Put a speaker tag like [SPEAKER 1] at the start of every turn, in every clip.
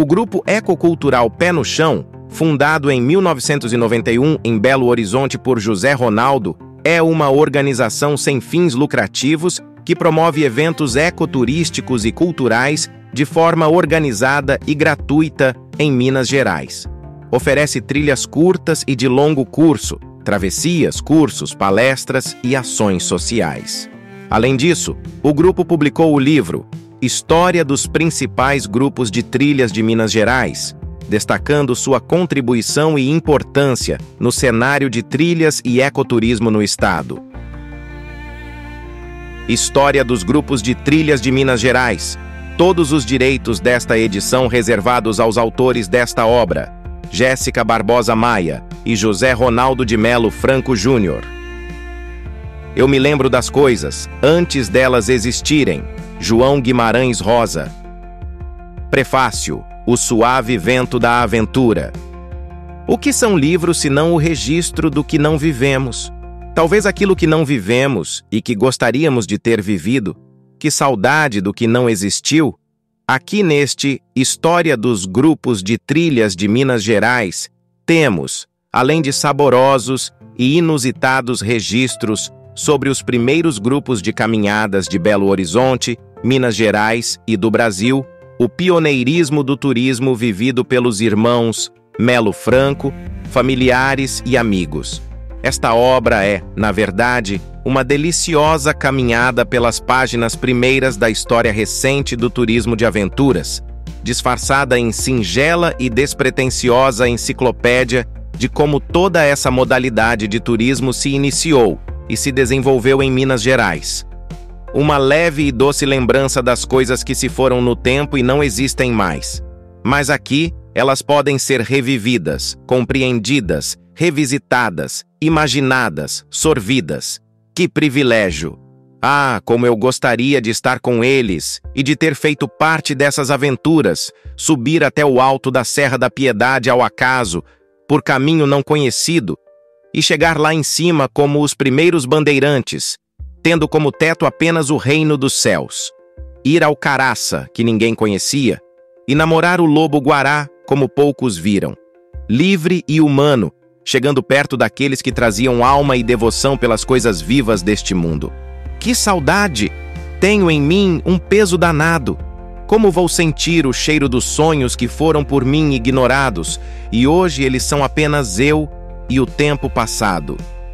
[SPEAKER 1] Grupo Ecocultural Pé no Chão, fundado em 1991 em Belo Horizonte por José Ronaldo, é uma organização sem fins lucrativos que promove eventos ecoturísticos e culturais de forma organizada e gratuita em Minas Gerais. Oferece trilhas curtas e de longo curso, travessias, cursos, palestras e ações sociais. Além disso, o grupo publicou o livro História dos Principais Grupos de Trilhas de Minas Gerais, destacando sua contribuição e importância no cenário de trilhas e ecoturismo no estado. História dos Grupos de Trilhas de Minas Gerais. Todos os direitos desta edição reservados aos autores desta obra, Jéssica Barbosa Maia e José Ronaldo de Melo Franco Júnior. Eu me lembro das coisas antes delas existirem. João Guimarães Rosa. Prefácio. O Suave Vento da Aventura. O que são livros senão o registro do que não vivemos? Talvez aquilo que não vivemos e que gostaríamos de ter vivido. Que saudade do que não existiu? Aqui neste História dos Grupos de Trilhas de Minas Gerais, temos, além de saborosos e inusitados registros sobre os primeiros grupos de caminhadas de Belo Horizonte, Minas Gerais e do Brasil, o pioneirismo do turismo vivido pelos irmãos Melo Franco, familiares e amigos. Esta obra é, na verdade, uma deliciosa caminhada pelas páginas primeiras da história recente do turismo de aventuras, disfarçada em singela e despretensiosa enciclopédia de como toda essa modalidade de turismo se iniciou e se desenvolveu em Minas Gerais. Uma leve e doce lembrança das coisas que se foram no tempo e não existem mais. Mas aqui, elas podem ser revividas, compreendidas, revisitadas, imaginadas, sorvidas. Que privilégio! Ah, como eu gostaria de estar com eles e de ter feito parte dessas aventuras, subir até o alto da Serra da Piedade ao acaso, por caminho não conhecido, e chegar lá em cima como os primeiros bandeirantes, tendo como teto apenas o reino dos céus. Ir ao Caraça, que ninguém conhecia, e namorar o lobo-guará, como poucos viram. Livre e humano, chegando perto daqueles que traziam alma e devoção pelas coisas vivas deste mundo. Que saudade! Tenho em mim um peso danado. Como vou sentir o cheiro dos sonhos que foram por mim ignorados, e hoje eles são apenas eu e o tempo passado.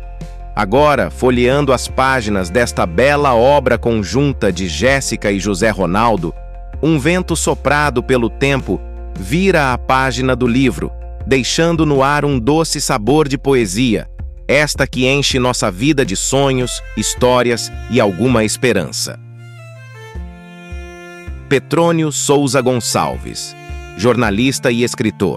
[SPEAKER 1] Agora, folheando as páginas desta bela obra conjunta de Jéssica e José Ronaldo, um vento soprado pelo tempo vira a página do livro, deixando no ar um doce sabor de poesia, esta que enche nossa vida de sonhos, histórias e alguma esperança. Petrônio Souza Gonçalves, jornalista e escritor.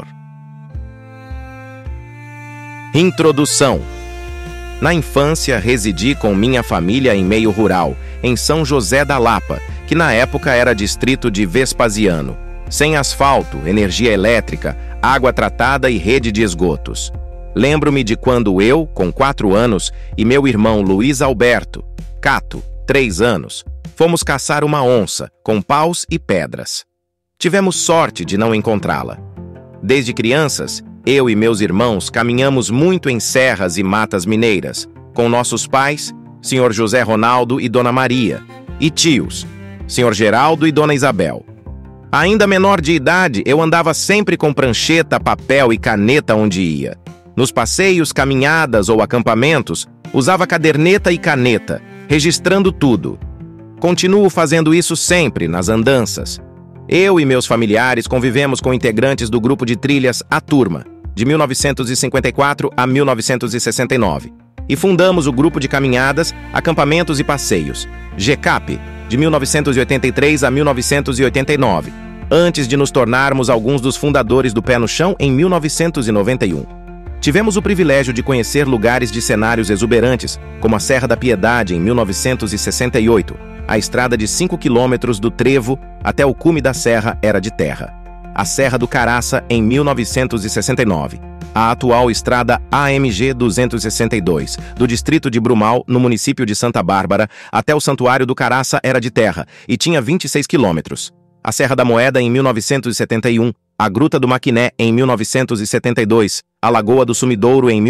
[SPEAKER 1] Introdução. Na infância, residi com minha família em meio rural, em São José da Lapa, que na época era distrito de Vespasiano, sem asfalto, energia elétrica, água tratada e rede de esgotos. Lembro-me de quando eu, com 4 anos, e meu irmão Luiz Alberto, Cato, 3 anos, fomos caçar uma onça, com paus e pedras. Tivemos sorte de não encontrá-la. Desde crianças, eu e meus irmãos caminhamos muito em serras e matas mineiras, com nossos pais, Sr. José Ronaldo e Dona Maria, e tios, Sr. Geraldo e Dona Isabel. Ainda menor de idade, eu andava sempre com prancheta, papel e caneta onde ia. Nos passeios, caminhadas ou acampamentos, usava caderneta e caneta, registrando tudo. Continuo fazendo isso sempre nas andanças. Eu e meus familiares convivemos com integrantes do grupo de trilhas A Turma, de 1954 a 1969, e fundamos o grupo de caminhadas, acampamentos e passeios, GCAP, de 1983 a 1989, antes de nos tornarmos alguns dos fundadores do Pé no Chão em 1991. Tivemos o privilégio de conhecer lugares de cenários exuberantes, como a Serra da Piedade em 1968, a estrada de 5 quilômetros do Trevo até o cume da serra era de terra. A Serra do Caraça em 1969, a atual estrada AMG 262, do distrito de Brumal, no município de Santa Bárbara, até o Santuário do Caraça era de terra e tinha 26 quilômetros. A Serra da Moeda em 1971, a Gruta do Maquiné em 1972, a Lagoa do Sumidouro em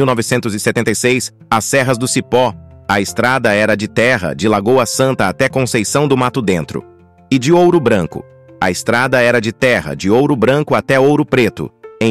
[SPEAKER 1] 1976, as Serras do Cipó. A estrada era de terra de Lagoa Santa até Conceição do Mato Dentro. E de Ouro Branco. A estrada era de terra de Ouro Branco até Ouro Preto, em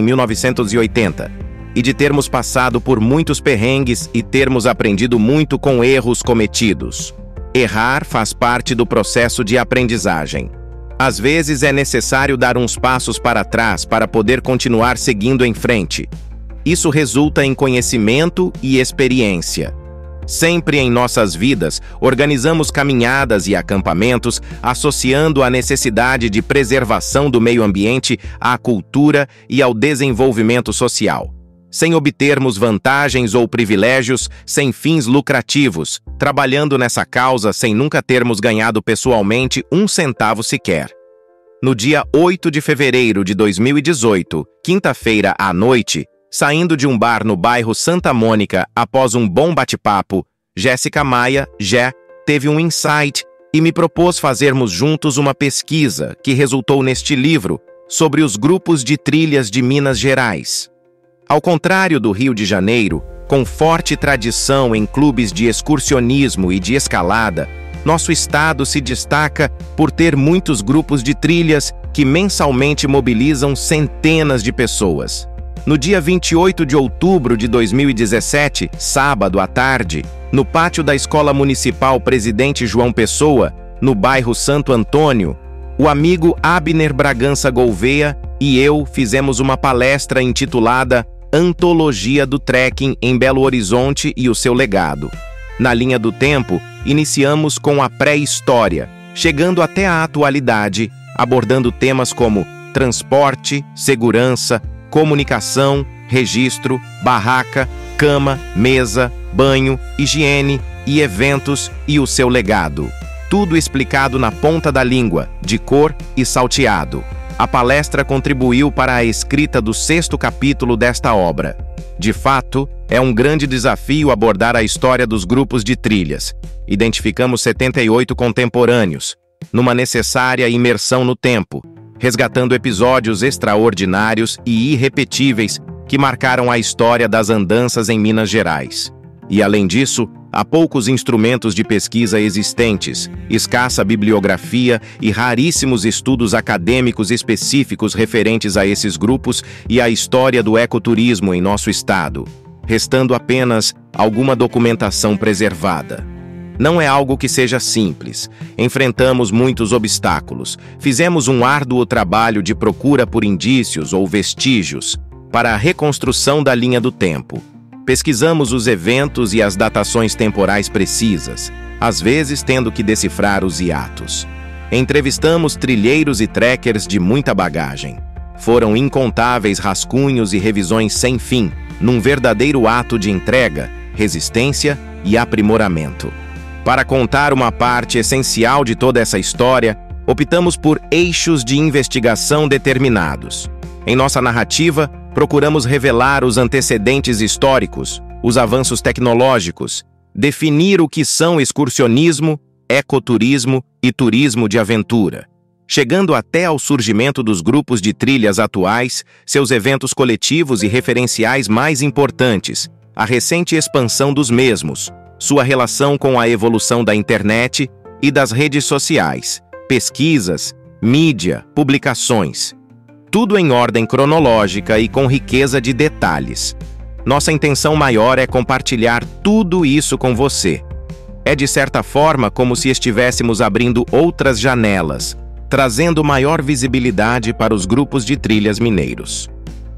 [SPEAKER 1] 1980. E de termos passado por muitos perrengues e termos aprendido muito com erros cometidos. Errar faz parte do processo de aprendizagem. Às vezes é necessário dar uns passos para trás para poder continuar seguindo em frente. Isso resulta em conhecimento e experiência. Sempre em nossas vidas, organizamos caminhadas e acampamentos associando a necessidade de preservação do meio ambiente à cultura e ao desenvolvimento social. Sem obtermos vantagens ou privilégios, sem fins lucrativos, trabalhando nessa causa sem nunca termos ganhado pessoalmente um centavo sequer. No dia 8 de fevereiro de 2018, quinta-feira à noite, saindo de um bar no bairro Santa Mônica após um bom bate-papo, Jéssica Maia, Jé, teve um insight e me propôs fazermos juntos uma pesquisa que resultou neste livro sobre os grupos de trilhas de Minas Gerais. Ao contrário do Rio de Janeiro, com forte tradição em clubes de excursionismo e de escalada, nosso estado se destaca por ter muitos grupos de trilhas que mensalmente mobilizam centenas de pessoas. No dia 28 de outubro de 2017, sábado à tarde, no pátio da Escola Municipal Presidente João Pessoa, no bairro Santo Antônio, o amigo Abner Bragança Gouveia e eu fizemos uma palestra intitulada Antologia do Trekking em Belo Horizonte e o seu legado. Na linha do tempo, iniciamos com a pré-história, chegando até a atualidade, abordando temas como transporte, segurança, comunicação, registro, barraca, cama, mesa, banho, higiene e eventos e o seu legado. Tudo explicado na ponta da língua, de cor e salteado. A palestra contribuiu para a escrita do 6º capítulo desta obra. De fato, é um grande desafio abordar a história dos grupos de trilhas. Identificamos 78 contemporâneos, numa necessária imersão no tempo, resgatando episódios extraordinários e irrepetíveis que marcaram a história das andanças em Minas Gerais. E, além disso, há poucos instrumentos de pesquisa existentes, escassa bibliografia e raríssimos estudos acadêmicos específicos referentes a esses grupos e à história do ecoturismo em nosso estado, restando apenas alguma documentação preservada. Não é algo que seja simples. Enfrentamos muitos obstáculos. Fizemos um árduo trabalho de procura por indícios ou vestígios para a reconstrução da linha do tempo. Pesquisamos os eventos e as datações temporais precisas, às vezes tendo que decifrar os hiatos. Entrevistamos trilheiros e trekkers de muita bagagem. Foram incontáveis rascunhos e revisões sem fim, num verdadeiro ato de entrega, resistência e aprimoramento. Para contar uma parte essencial de toda essa história, optamos por eixos de investigação determinados. Em nossa narrativa, procuramos revelar os antecedentes históricos, os avanços tecnológicos, definir o que são excursionismo, ecoturismo e turismo de aventura, chegando até ao surgimento dos grupos de trilhas atuais, seus eventos coletivos e referenciais mais importantes, a recente expansão dos mesmos, sua relação com a evolução da internet e das redes sociais, pesquisas, mídia, publicações. Tudo em ordem cronológica e com riqueza de detalhes. Nossa intenção maior é compartilhar tudo isso com você. É de certa forma como se estivéssemos abrindo outras janelas, trazendo maior visibilidade para os grupos de trilhas mineiros.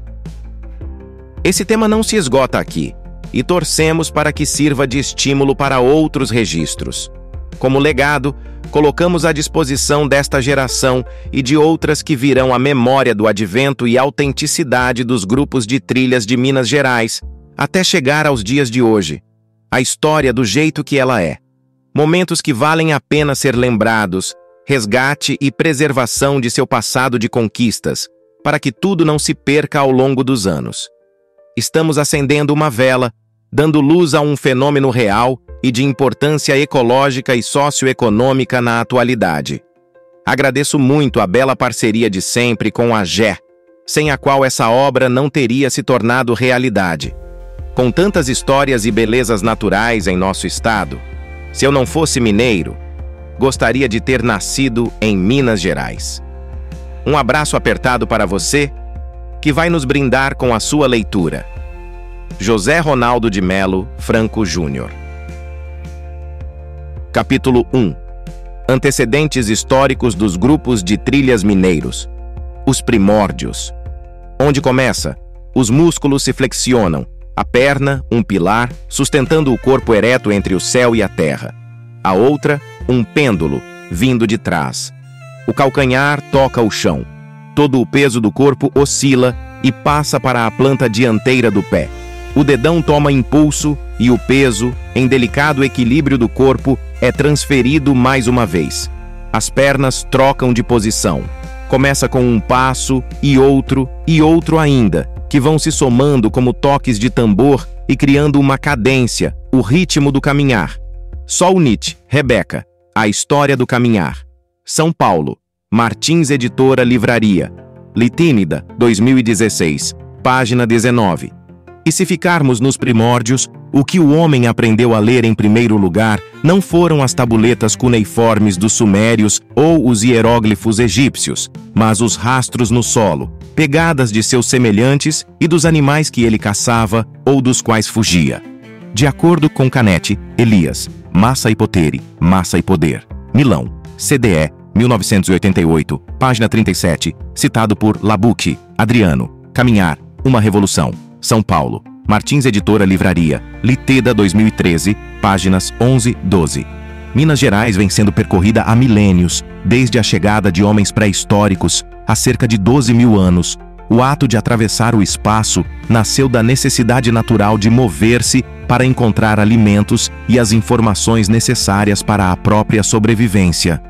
[SPEAKER 1] Esse tema não se esgota aqui, e torcemos para que sirva de estímulo para outros registros. Como legado, colocamos à disposição desta geração e de outras que virão a memória do advento e autenticidade dos grupos de trilhas de Minas Gerais, até chegar aos dias de hoje. A história do jeito que ela é. Momentos que valem a pena ser lembrados, resgate e preservação de seu passado de conquistas, para que tudo não se perca ao longo dos anos. Estamos acendendo uma vela, dando luz a um fenômeno real e de importância ecológica e socioeconômica na atualidade. Agradeço muito a bela parceria de sempre com a Jé. sem a qual essa obra não teria se tornado realidade. Com tantas histórias e belezas naturais em nosso estado, se eu não fosse mineiro, gostaria de ter nascido em Minas Gerais. Um abraço apertado para você, que vai nos brindar com a sua leitura. José Ronaldo de Melo Franco Júnior. Capítulo 1. Antecedentes históricos dos grupos de trilhas mineiros. Os primórdios. Onde começa? Os músculos se flexionam, a perna, um pilar, sustentando o corpo ereto entre o céu e a terra. A outra, um pêndulo, vindo de trás. O calcanhar toca o chão. Todo o peso do corpo oscila e passa para a planta dianteira do pé. O dedão toma impulso e o peso, em delicado equilíbrio do corpo, é transferido mais uma vez. As pernas trocam de posição. Começa com um passo e outro ainda, que vão se somando como toques de tambor e criando uma cadência, o ritmo do caminhar. Sol Nietzsche, Rebeca, A História do Caminhar. São Paulo, Martins Editora Livraria. Litínida, 2016, página 19. E se ficarmos nos primórdios, o que o homem aprendeu a ler em primeiro lugar não foram as tabuletas cuneiformes dos sumérios ou os hieróglifos egípcios, mas os rastros no solo, pegadas de seus semelhantes e dos animais que ele caçava ou dos quais fugia. De acordo com Canetti, Elias, Massa e Potere, Massa e Poder. Milão, CDE, 1988, página 37, citado por Labucchi, Adriano. Caminhar, uma revolução. São Paulo, Martins Editora Livraria, Liteda 2013, páginas 11-12. Minas Gerais vem sendo percorrida há milênios, desde a chegada de homens pré-históricos, há cerca de 12 mil anos. O ato de atravessar o espaço nasceu da necessidade natural de mover-se para encontrar alimentos e as informações necessárias para a própria sobrevivência.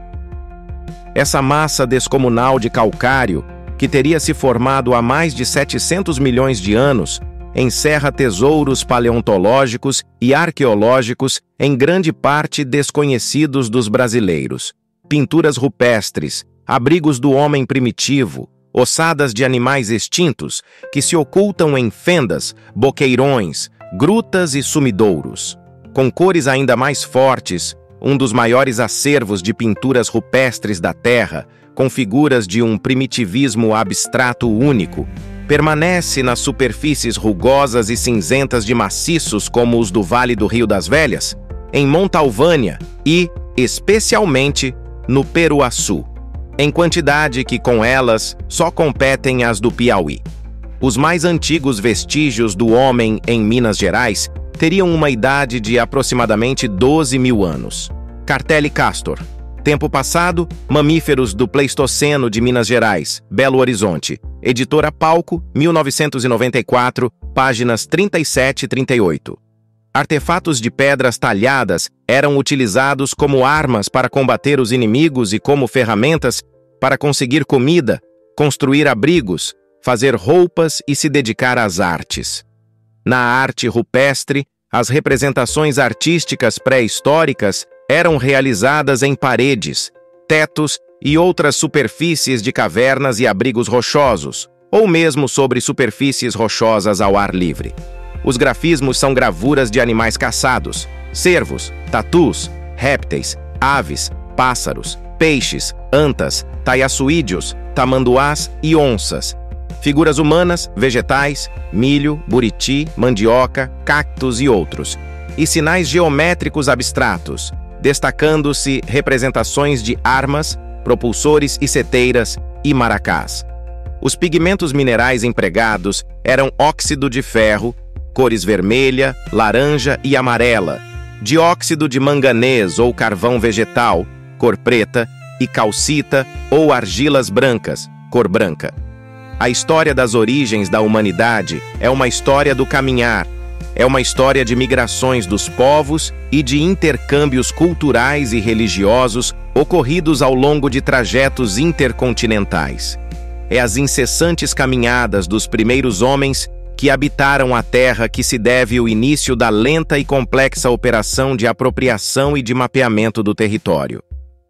[SPEAKER 1] Essa massa descomunal de calcário, que teria se formado há mais de 700 milhões de anos, encerra tesouros paleontológicos e arqueológicos em grande parte desconhecidos dos brasileiros. Pinturas rupestres, abrigos do homem primitivo, ossadas de animais extintos que se ocultam em fendas, boqueirões, grutas e sumidouros. Com cores ainda mais fortes, um dos maiores acervos de pinturas rupestres da Terra, com figuras de um primitivismo abstrato único, permanece nas superfícies rugosas e cinzentas de maciços como os do Vale do Rio das Velhas, em Montalvânia e, especialmente, no Peruaçu, em quantidade que com elas só competem as do Piauí. Os mais antigos vestígios do homem em Minas Gerais teriam uma idade de aproximadamente 12 mil anos. Cartelli Castor. Tempo passado, mamíferos do Pleistoceno de Minas Gerais, Belo Horizonte. Editora Palco, 1994, páginas 37 e 38. Artefatos de pedras talhadas eram utilizados como armas para combater os inimigos e como ferramentas para conseguir comida, construir abrigos, fazer roupas e se dedicar às artes. Na arte rupestre, as representações artísticas pré-históricas eram realizadas em paredes, tetos e outras superfícies de cavernas e abrigos rochosos, ou mesmo sobre superfícies rochosas ao ar livre. Os grafismos são gravuras de animais caçados, cervos, tatus, répteis, aves, pássaros, peixes, antas, taiaçuídeos, tamanduás e onças. Figuras humanas, vegetais, milho, buriti, mandioca, cactos e outros. E sinais geométricos abstratos, destacando-se representações de armas, propulsores e seteiras e maracás. Os pigmentos minerais empregados eram óxido de ferro, cores vermelha, laranja e amarela, dióxido de manganês ou carvão vegetal, cor preta, e calcita ou argilas brancas, cor branca. A história das origens da humanidade é uma história do caminhar, é uma história de migrações dos povos e de intercâmbios culturais e religiosos ocorridos ao longo de trajetos intercontinentais. É às incessantes caminhadas dos primeiros homens que habitaram a Terra que se deve o início da lenta e complexa operação de apropriação e de mapeamento do território.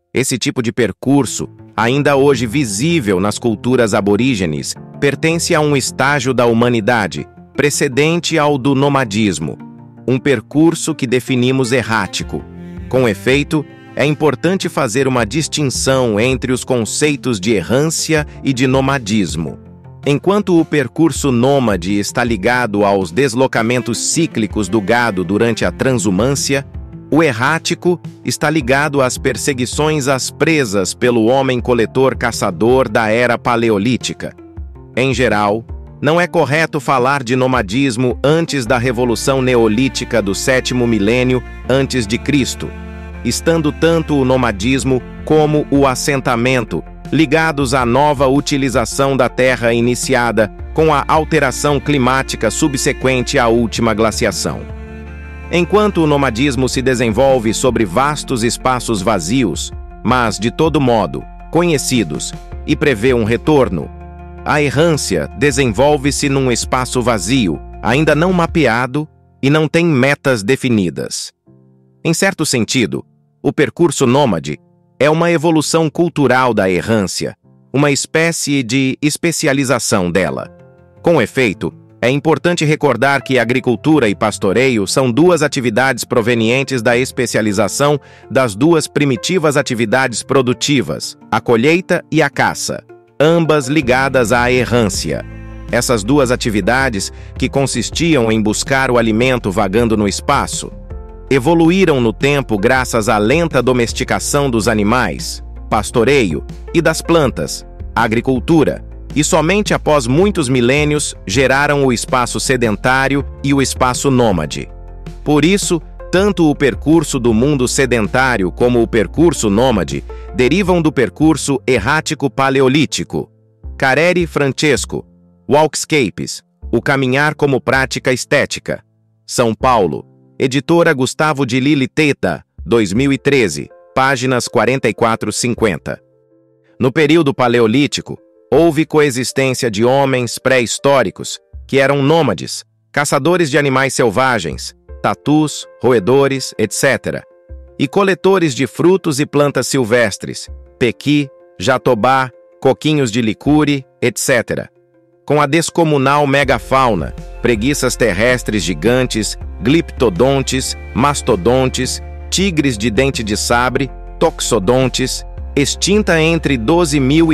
[SPEAKER 1] Esse tipo de percurso, ainda hoje visível nas culturas aborígenes, pertence a um estágio da humanidade, precedente ao do nomadismo, um percurso que definimos errático. Com efeito, é importante fazer uma distinção entre os conceitos de errância e de nomadismo. Enquanto o percurso nômade está ligado aos deslocamentos cíclicos do gado durante a transumância, o errático está ligado às perseguições às presas pelo homem coletor-caçador da era paleolítica. Em geral, não é correto falar de nomadismo antes da Revolução Neolítica do 7º milênio antes de Cristo, estando tanto o nomadismo como o assentamento ligados à nova utilização da terra iniciada com a alteração climática subsequente à última glaciação. Enquanto o nomadismo se desenvolve sobre vastos espaços vazios, mas, de todo modo, conhecidos, e prevê um retorno, a errância desenvolve-se num espaço vazio, ainda não mapeado e não tem metas definidas. Em certo sentido, o percurso nômade é uma evolução cultural da errância, uma espécie de especialização dela. Com efeito, é importante recordar que agricultura e pastoreio são duas atividades provenientes da especialização das duas primitivas atividades produtivas, a colheita e a caça, ambas ligadas à errância. Essas duas atividades, que consistiam em buscar o alimento vagando no espaço, evoluíram no tempo graças à lenta domesticação dos animais, pastoreio, e das plantas, agricultura, e somente após muitos milênios geraram o espaço sedentário e o espaço nômade. Por isso, tanto o percurso do mundo sedentário como o percurso nômade derivam do percurso errático paleolítico. Careri, Francesco, Walkscapes, o caminhar como prática estética. São Paulo, editora Gustavo de Lili Teta, 2013, páginas 44-50. No período paleolítico, houve coexistência de homens pré-históricos, que eram nômades, caçadores de animais selvagens, tatus, roedores, etc., e coletores de frutos e plantas silvestres, pequi, jatobá, coquinhos de licuri, etc., com a descomunal megafauna, preguiças terrestres gigantes, gliptodontes, mastodontes, tigres de dente de sabre, toxodontes, extinta entre 12.000 e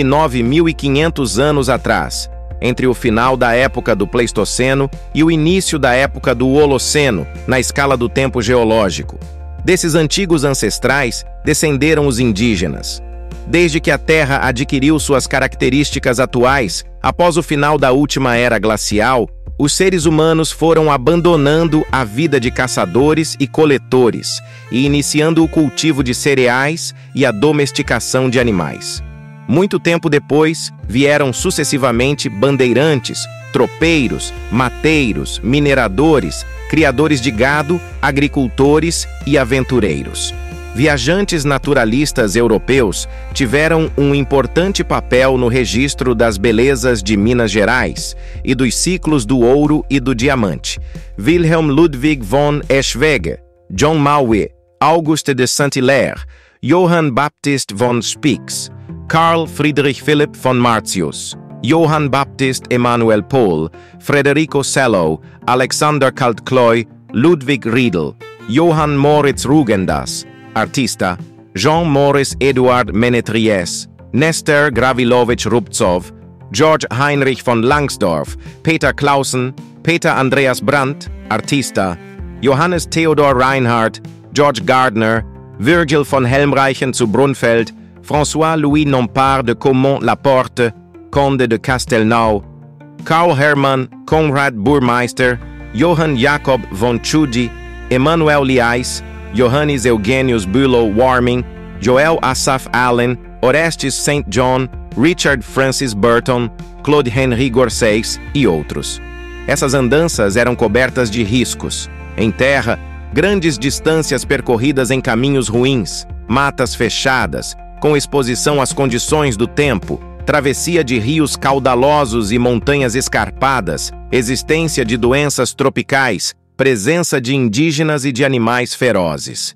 [SPEAKER 1] 9.500 anos atrás, entre o final da época do Pleistoceno e o início da época do Holoceno, na escala do tempo geológico. Desses antigos ancestrais, descenderam os indígenas. Desde que a Terra adquiriu suas características atuais, após o final da última era glacial, os seres humanos foram abandonando a vida de caçadores e coletores e iniciando o cultivo de cereais e a domesticação de animais. Muito tempo depois, vieram sucessivamente bandeirantes, tropeiros, mateiros, mineradores, criadores de gado, agricultores e aventureiros. Viajantes naturalistas europeus tiveram um importante papel no registro das belezas de Minas Gerais e dos ciclos do ouro e do diamante. Wilhelm Ludwig von Eschwege, John Maue, Auguste de Saint-Hilaire, Johann Baptist von Spix, Carl Friedrich Philipp von Martius, Johann Baptist Emanuel Pohl, Frederico Sellow, Alexander Kaltkloy, Ludwig Riedel, Johann Moritz Rugendas, artista, Jean Maurice Eduard Ménétriers, Nestor Gravilovich Rubtsov, George Heinrich von Langsdorff, Peter Clausen, Peter Andreas Brandt, artista, Johannes Theodor Reinhardt, George Gardner, Virgil von Helmreichen zu Brunfeld, François-Louis Nompard de Caumont-la-Porte, Conde de Castelnau, Karl Hermann Konrad Burmeister, Johann Jakob von Tschudi, Emanuel Liais, Johannes Eugenius Bülow Warming, Joel Asaph Allen, Orestes St. John, Richard Francis Burton, Claude Henry Gorseis e outros. Essas andanças eram cobertas de riscos. Em terra, grandes distâncias percorridas em caminhos ruins, matas fechadas, com exposição às condições do tempo, travessia de rios caudalosos e montanhas escarpadas, existência de doenças tropicais, presença de indígenas e de animais ferozes.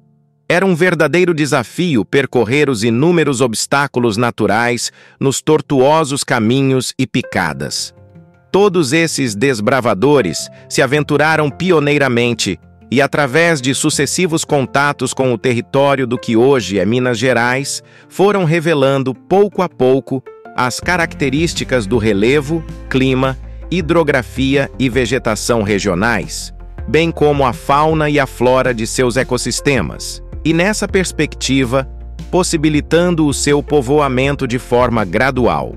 [SPEAKER 1] Era um verdadeiro desafio percorrer os inúmeros obstáculos naturais nos tortuosos caminhos e picadas. Todos esses desbravadores se aventuraram pioneiramente e, através de sucessivos contatos com o território do que hoje é Minas Gerais, foram revelando, pouco a pouco, as características do relevo, clima, hidrografia e vegetação regionais, bem como a fauna e a flora de seus ecossistemas, e nessa perspectiva, possibilitando o seu povoamento de forma gradual.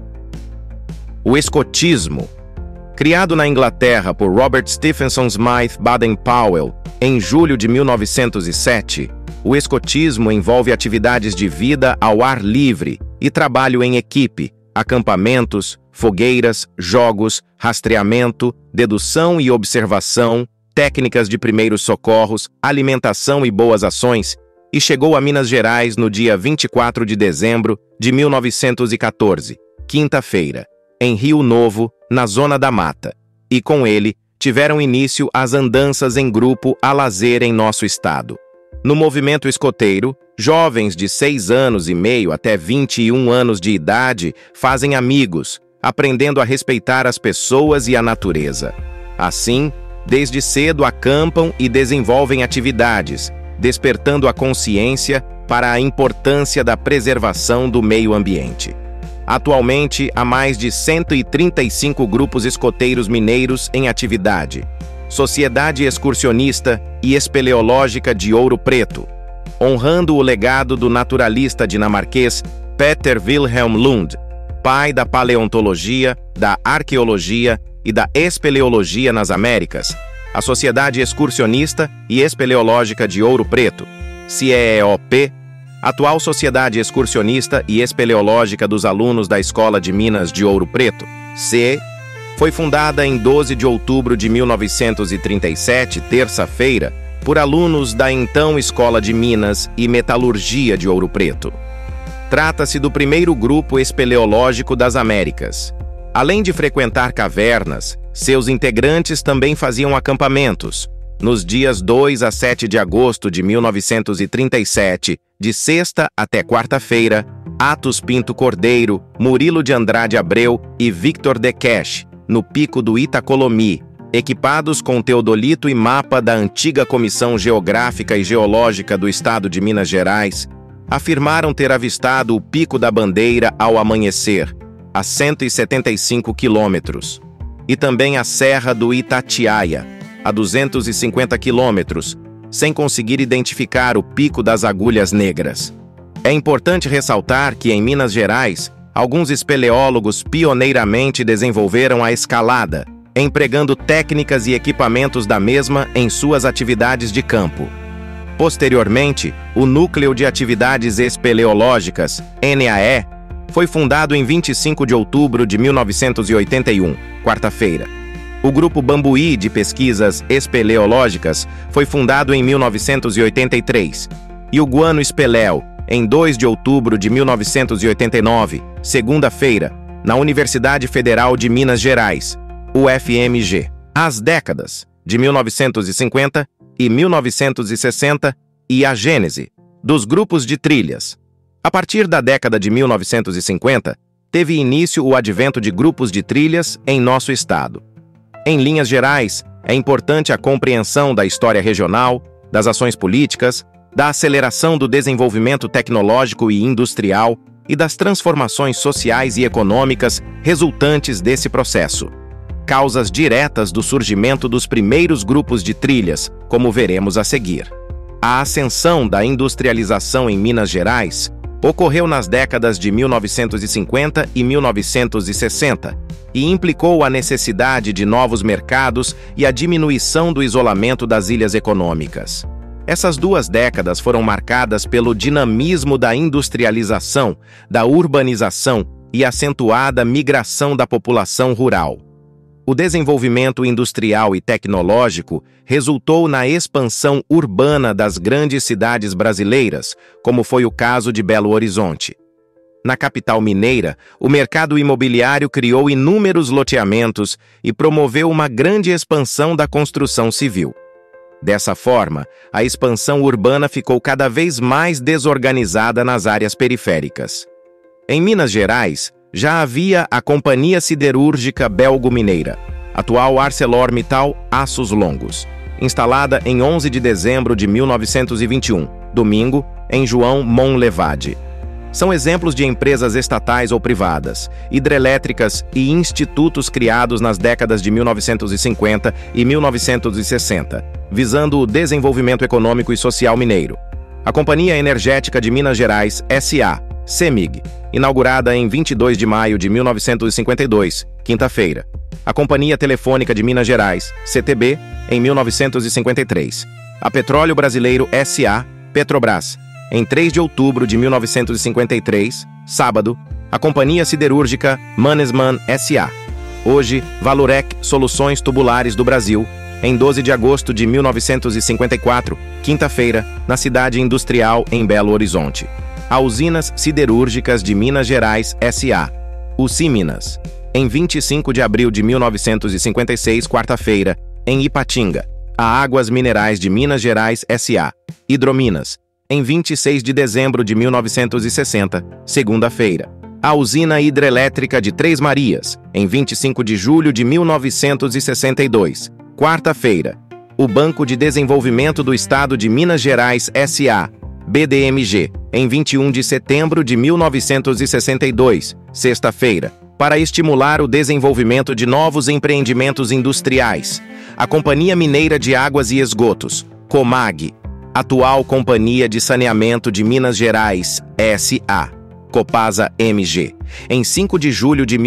[SPEAKER 1] O escotismo, criado na Inglaterra por Robert Stephenson Smythe Baden-Powell em julho de 1907, o escotismo envolve atividades de vida ao ar livre e trabalho em equipe, acampamentos, fogueiras, jogos, rastreamento, dedução e observação, técnicas de primeiros socorros, alimentação e boas ações, e chegou a Minas Gerais no dia 24 de dezembro de 1914, quinta-feira, em Rio Novo, na Zona da Mata, e com ele tiveram início as andanças em grupo a lazer em nosso estado. No movimento escoteiro, jovens de 6 anos e meio até 21 anos de idade fazem amigos, aprendendo a respeitar as pessoas e a natureza. Assim, desde cedo acampam e desenvolvem atividades, despertando a consciência para a importância da preservação do meio ambiente. Atualmente, há mais de 135 grupos escoteiros mineiros em atividade. Sociedade Excursionista e Espeleológica de Ouro Preto, honrando o legado do naturalista dinamarquês Peter Wilhelm Lund, pai da paleontologia, da arqueologia e da espeleologia nas Américas, a Sociedade Excursionista e Espeleológica de Ouro Preto, CEOP, atual Sociedade Excursionista e Espeleológica dos Alunos da Escola de Minas de Ouro Preto, CE, foi fundada em 12 de outubro de 1937, terça-feira, por alunos da então Escola de Minas e Metalurgia de Ouro Preto. Trata-se do primeiro grupo espeleológico das Américas. Além de frequentar cavernas, seus integrantes também faziam acampamentos. Nos dias 2 a 7 de agosto de 1937, de sexta até quarta-feira, Atos Pinto Cordeiro, Murilo de Andrade Abreu e Victor Dekesh, no pico do Itacolomi, equipados com teodolito e mapa da antiga Comissão Geográfica e Geológica do Estado de Minas Gerais, afirmaram ter avistado o Pico da Bandeira ao amanhecer, a 175 quilômetros, e também a Serra do Itatiaia, a 250 quilômetros, sem conseguir identificar o Pico das Agulhas Negras. É importante ressaltar que, em Minas Gerais, alguns espeleólogos pioneiramente desenvolveram a escalada, empregando técnicas e equipamentos da mesma em suas atividades de campo. Posteriormente, o Núcleo de Atividades Espeleológicas, NAE, foi fundado em 25 de outubro de 1981, quarta-feira. O Grupo Bambuí de Pesquisas Espeleológicas foi fundado em 1983, e o Guano Espeleo, em 2 de outubro de 1989, segunda-feira, na Universidade Federal de Minas Gerais, UFMG. As décadas de 1950 e 1960 e a gênese dos grupos de trilhas. A partir da década de 1950, teve início o advento de grupos de trilhas em nosso estado. Em linhas gerais, é importante a compreensão da história regional, das ações políticas, da aceleração do desenvolvimento tecnológico e industrial e das transformações sociais e econômicas resultantes desse processo. Causas diretas do surgimento dos primeiros grupos de trilhas, como veremos a seguir. A ascensão da industrialização em Minas Gerais ocorreu nas décadas de 1950 e 1960 e implicou a necessidade de novos mercados e a diminuição do isolamento das ilhas econômicas. Essas 2 décadas foram marcadas pelo dinamismo da industrialização, da urbanização e acentuada migração da população rural. O desenvolvimento industrial e tecnológico resultou na expansão urbana das grandes cidades brasileiras, como foi o caso de Belo Horizonte. Na capital mineira, o mercado imobiliário criou inúmeros loteamentos e promoveu uma grande expansão da construção civil. Dessa forma, a expansão urbana ficou cada vez mais desorganizada nas áreas periféricas. Em Minas Gerais, já havia a Companhia Siderúrgica Belgo-Mineira, atual ArcelorMittal Aços Longos, instalada em 11 de dezembro de 1921, domingo, em João Monlevade. São exemplos de empresas estatais ou privadas, hidrelétricas e institutos criados nas décadas de 1950 e 1960, visando o desenvolvimento econômico e social mineiro. A Companhia Energética de Minas Gerais, S.A., CEMIG, inaugurada em 22 de maio de 1952, quinta-feira. A Companhia Telefônica de Minas Gerais, CTB, em 1953. A Petróleo Brasileiro S.A., Petrobras, em 3 de outubro de 1953, sábado. A Companhia Siderúrgica Mannesmann S.A., hoje Valorec Soluções Tubulares do Brasil, em 12 de agosto de 1954, quinta-feira, na cidade industrial em Belo Horizonte. A Usinas Siderúrgicas de Minas Gerais S.A., Usiminas, em 25 de abril de 1956, quarta-feira, em Ipatinga. A Águas Minerais de Minas Gerais S.A., Hidrominas, em 26 de dezembro de 1960, segunda-feira. A Usina Hidrelétrica de Três Marias, em 25 de julho de 1962, quarta-feira. O Banco de Desenvolvimento do Estado de Minas Gerais S.A., BDMG, em 21 de setembro de 1962, sexta-feira, para estimular o desenvolvimento de novos empreendimentos industriais. A Companhia Mineira de Águas e Esgotos, Comag, atual Companhia de Saneamento de Minas Gerais, S.A., Copasa MG, em 5 de julho de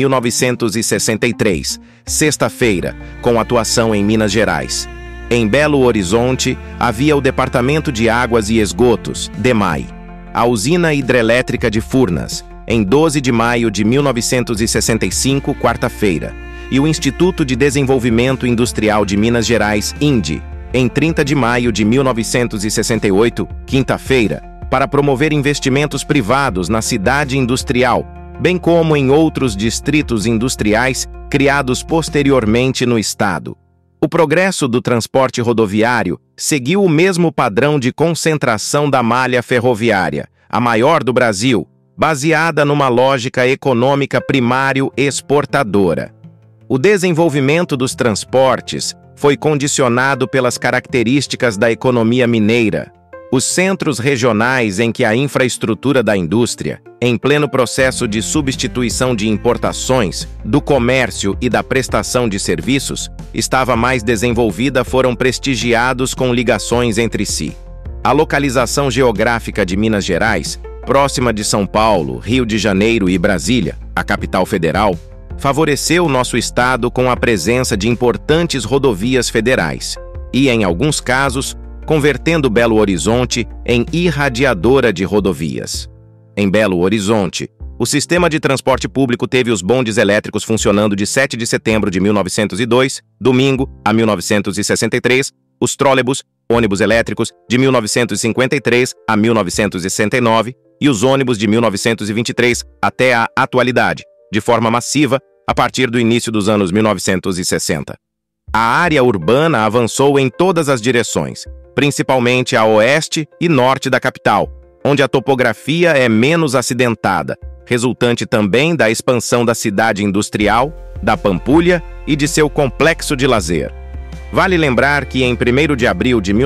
[SPEAKER 1] 1963, sexta-feira, com atuação em Minas Gerais. Em Belo Horizonte, havia o Departamento de Águas e Esgotos, DEMAI. A Usina Hidrelétrica de Furnas, em 12 de maio de 1965, quarta-feira. E o Instituto de Desenvolvimento Industrial de Minas Gerais, INDE, em 30 de maio de 1968, quinta-feira, para promover investimentos privados na cidade industrial, bem como em outros distritos industriais criados posteriormente no estado. O progresso do transporte rodoviário seguiu o mesmo padrão de concentração da malha ferroviária, a maior do Brasil, baseada numa lógica econômica primário-exportadora. O desenvolvimento dos transportes foi condicionado pelas características da economia mineira. Os centros regionais em que a infraestrutura da indústria, em pleno processo de substituição de importações, do comércio e da prestação de serviços, estava mais desenvolvida, foram prestigiados com ligações entre si. A localização geográfica de Minas Gerais, próxima de São Paulo, Rio de Janeiro e Brasília, a capital federal, favoreceu nosso estado com a presença de importantes rodovias federais e, em alguns casos, convertendo Belo Horizonte em irradiadora de rodovias. Em Belo Horizonte, o sistema de transporte público teve os bondes elétricos funcionando de 7 de setembro de 1902, domingo, a 1963, os trólebus, ônibus elétricos, de 1953 a 1969, e os ônibus de 1923 até a atualidade, de forma massiva, a partir do início dos anos 1960. A área urbana avançou em todas as direções, principalmente a oeste e norte da capital, onde a topografia é menos acidentada, resultante também da expansão da cidade industrial, da Pampulha e de seu complexo de lazer. Vale lembrar que em 1º de abril de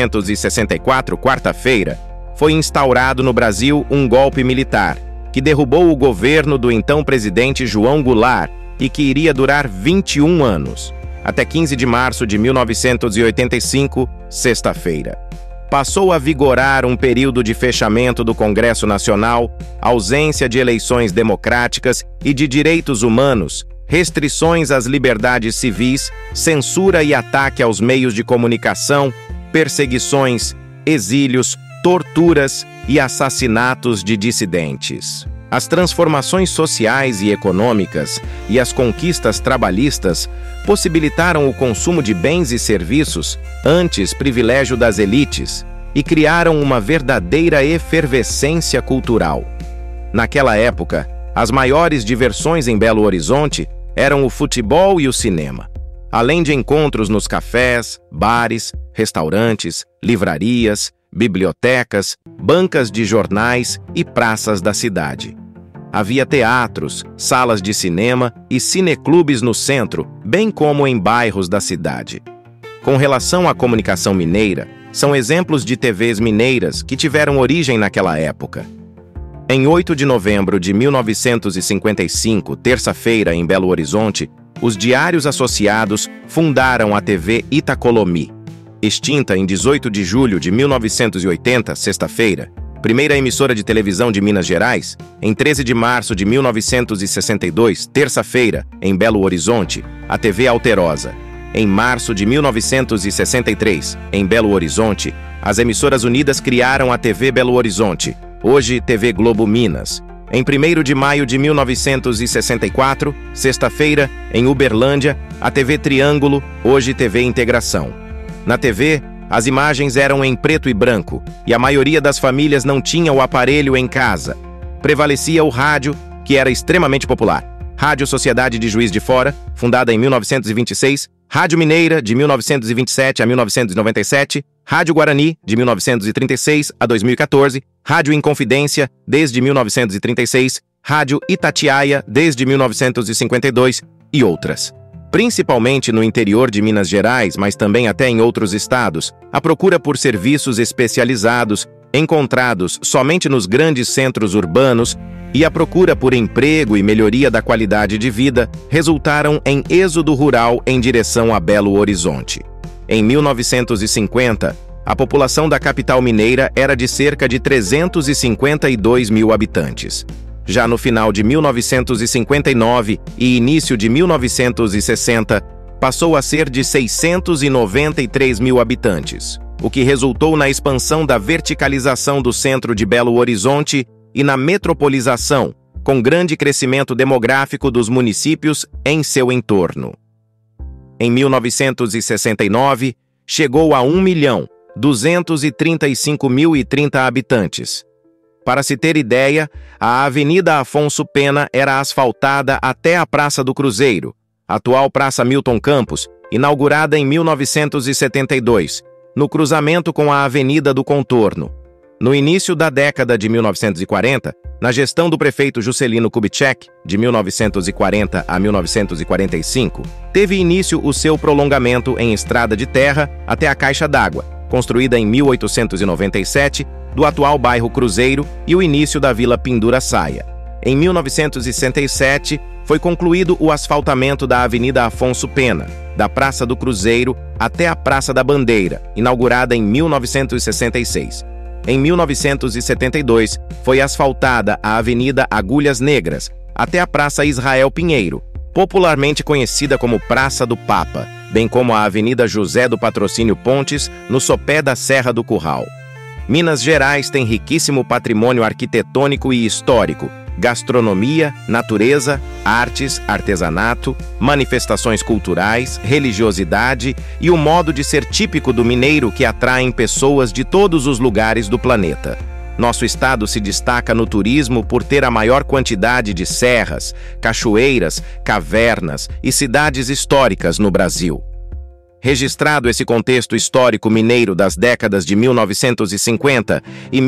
[SPEAKER 1] 1964, quarta-feira, foi instaurado no Brasil um golpe militar, que derrubou o governo do então presidente João Goulart e que iria durar 21 anos, até 15 de março de 1985, sexta-feira. Passou a vigorar um período de fechamento do Congresso Nacional, ausência de eleições democráticas e de direitos humanos, restrições às liberdades civis, censura e ataque aos meios de comunicação, perseguições, exílios, torturas e assassinatos de dissidentes. As transformações sociais e econômicas e as conquistas trabalhistas possibilitaram o consumo de bens e serviços, antes privilégio das elites, e criaram uma verdadeira efervescência cultural. Naquela época, as maiores diversões em Belo Horizonte eram o futebol e o cinema, além de encontros nos cafés, bares, restaurantes, livrarias, bibliotecas, bancas de jornais e praças da cidade. Havia teatros, salas de cinema e cineclubes no centro, bem como em bairros da cidade. Com relação à comunicação mineira, são exemplos de TVs mineiras que tiveram origem naquela época. Em 8 de novembro de 1955, terça-feira, em Belo Horizonte, os Diários Associados fundaram a TV Itacolomi. Extinta em 18 de julho de 1980, sexta-feira, primeira emissora de televisão de Minas Gerais, em 13 de março de 1962, terça-feira, em Belo Horizonte, a TV Alterosa. Em março de 1963, em Belo Horizonte, as emissoras unidas criaram a TV Belo Horizonte, hoje TV Globo Minas. Em 1º de maio de 1964, sexta-feira, em Uberlândia, a TV Triângulo, hoje TV Integração. Na TV, as imagens eram em preto e branco, e a maioria das famílias não tinha o aparelho em casa. Prevalecia o rádio, que era extremamente popular. Rádio Sociedade de Juiz de Fora, fundada em 1926, Rádio Mineira, de 1927 a 1997, Rádio Guarani, de 1936 a 2014, Rádio Inconfidência, desde 1936, Rádio Itatiaia, desde 1952, e outras. Principalmente no interior de Minas Gerais, mas também até em outros estados, a procura por serviços especializados, encontrados somente nos grandes centros urbanos, e a procura por emprego e melhoria da qualidade de vida resultaram em êxodo rural em direção a Belo Horizonte. Em 1950, a população da capital mineira era de cerca de 352 mil habitantes. Já no final de 1959 e início de 1960, passou a ser de 693 mil habitantes, o que resultou na expansão da verticalização do centro de Belo Horizonte e na metropolização, com grande crescimento demográfico dos municípios em seu entorno. Em 1969, chegou a 1.235.030 habitantes. Para se ter ideia, a Avenida Afonso Pena era asfaltada até a Praça do Cruzeiro, atual Praça Milton Campos, inaugurada em 1972, no cruzamento com a Avenida do Contorno. No início da década de 1940, na gestão do prefeito Juscelino Kubitschek, de 1940 a 1945, teve início o seu prolongamento em estrada de terra até a caixa d'água, construída em 1897, do atual bairro Cruzeiro, e o início da Vila Pendura Saia. Em 1967, foi concluído o asfaltamento da Avenida Afonso Pena, da Praça do Cruzeiro até a Praça da Bandeira, inaugurada em 1966. Em 1972, foi asfaltada a Avenida Agulhas Negras, até a Praça Israel Pinheiro, popularmente conhecida como Praça do Papa, bem como a Avenida José do Patrocínio Pontes, no sopé da Serra do Curral. Minas Gerais tem riquíssimo patrimônio arquitetônico e histórico, gastronomia, natureza, artes, artesanato, manifestações culturais, religiosidade e o modo de ser típico do mineiro que atraem pessoas de todos os lugares do planeta. Nosso estado se destaca no turismo por ter a maior quantidade de serras, cachoeiras, cavernas e cidades históricas no Brasil. Registrado esse contexto histórico mineiro das décadas de 1950 e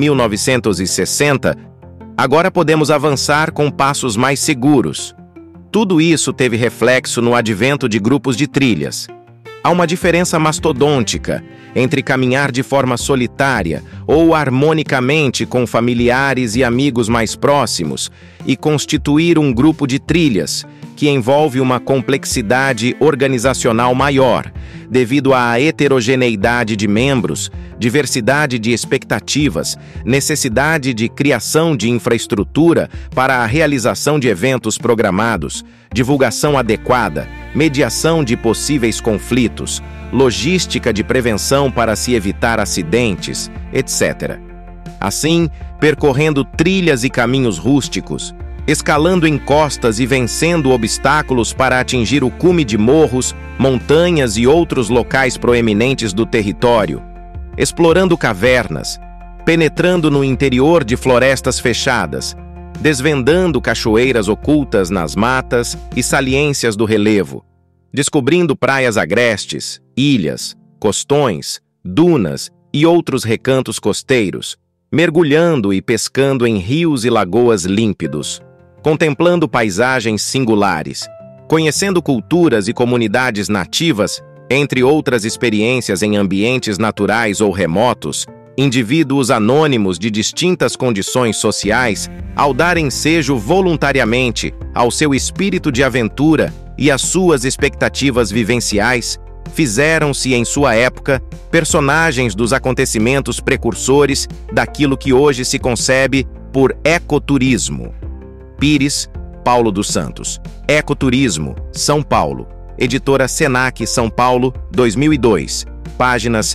[SPEAKER 1] 1960, agora podemos avançar com passos mais seguros. Tudo isso teve reflexo no advento de grupos de trilhas. Há uma diferença mastodôntica entre caminhar de forma solitária ou harmonicamente com familiares e amigos mais próximos e constituir um grupo de trilhas, que envolve uma complexidade organizacional maior, devido à heterogeneidade de membros, diversidade de expectativas, necessidade de criação de infraestrutura para a realização de eventos programados, divulgação adequada, mediação de possíveis conflitos, logística de prevenção para se evitar acidentes, etc. Assim, percorrendo trilhas e caminhos rústicos, escalando encostas e vencendo obstáculos para atingir o cume de morros, montanhas e outros locais proeminentes do território, explorando cavernas, penetrando no interior de florestas fechadas, desvendando cachoeiras ocultas nas matas e saliências do relevo, descobrindo praias agrestes, ilhas, costões, dunas e outros recantos costeiros, mergulhando e pescando em rios e lagoas límpidos, contemplando paisagens singulares, conhecendo culturas e comunidades nativas, entre outras experiências em ambientes naturais ou remotos, indivíduos anônimos de distintas condições sociais, ao dar ensejo voluntariamente ao seu espírito de aventura e às suas expectativas vivenciais, fizeram-se em sua época personagens dos acontecimentos precursores daquilo que hoje se concebe por ecoturismo. Pires, Paulo dos Santos. Ecoturismo, São Paulo. Editora Senac, São Paulo, 2002. Páginas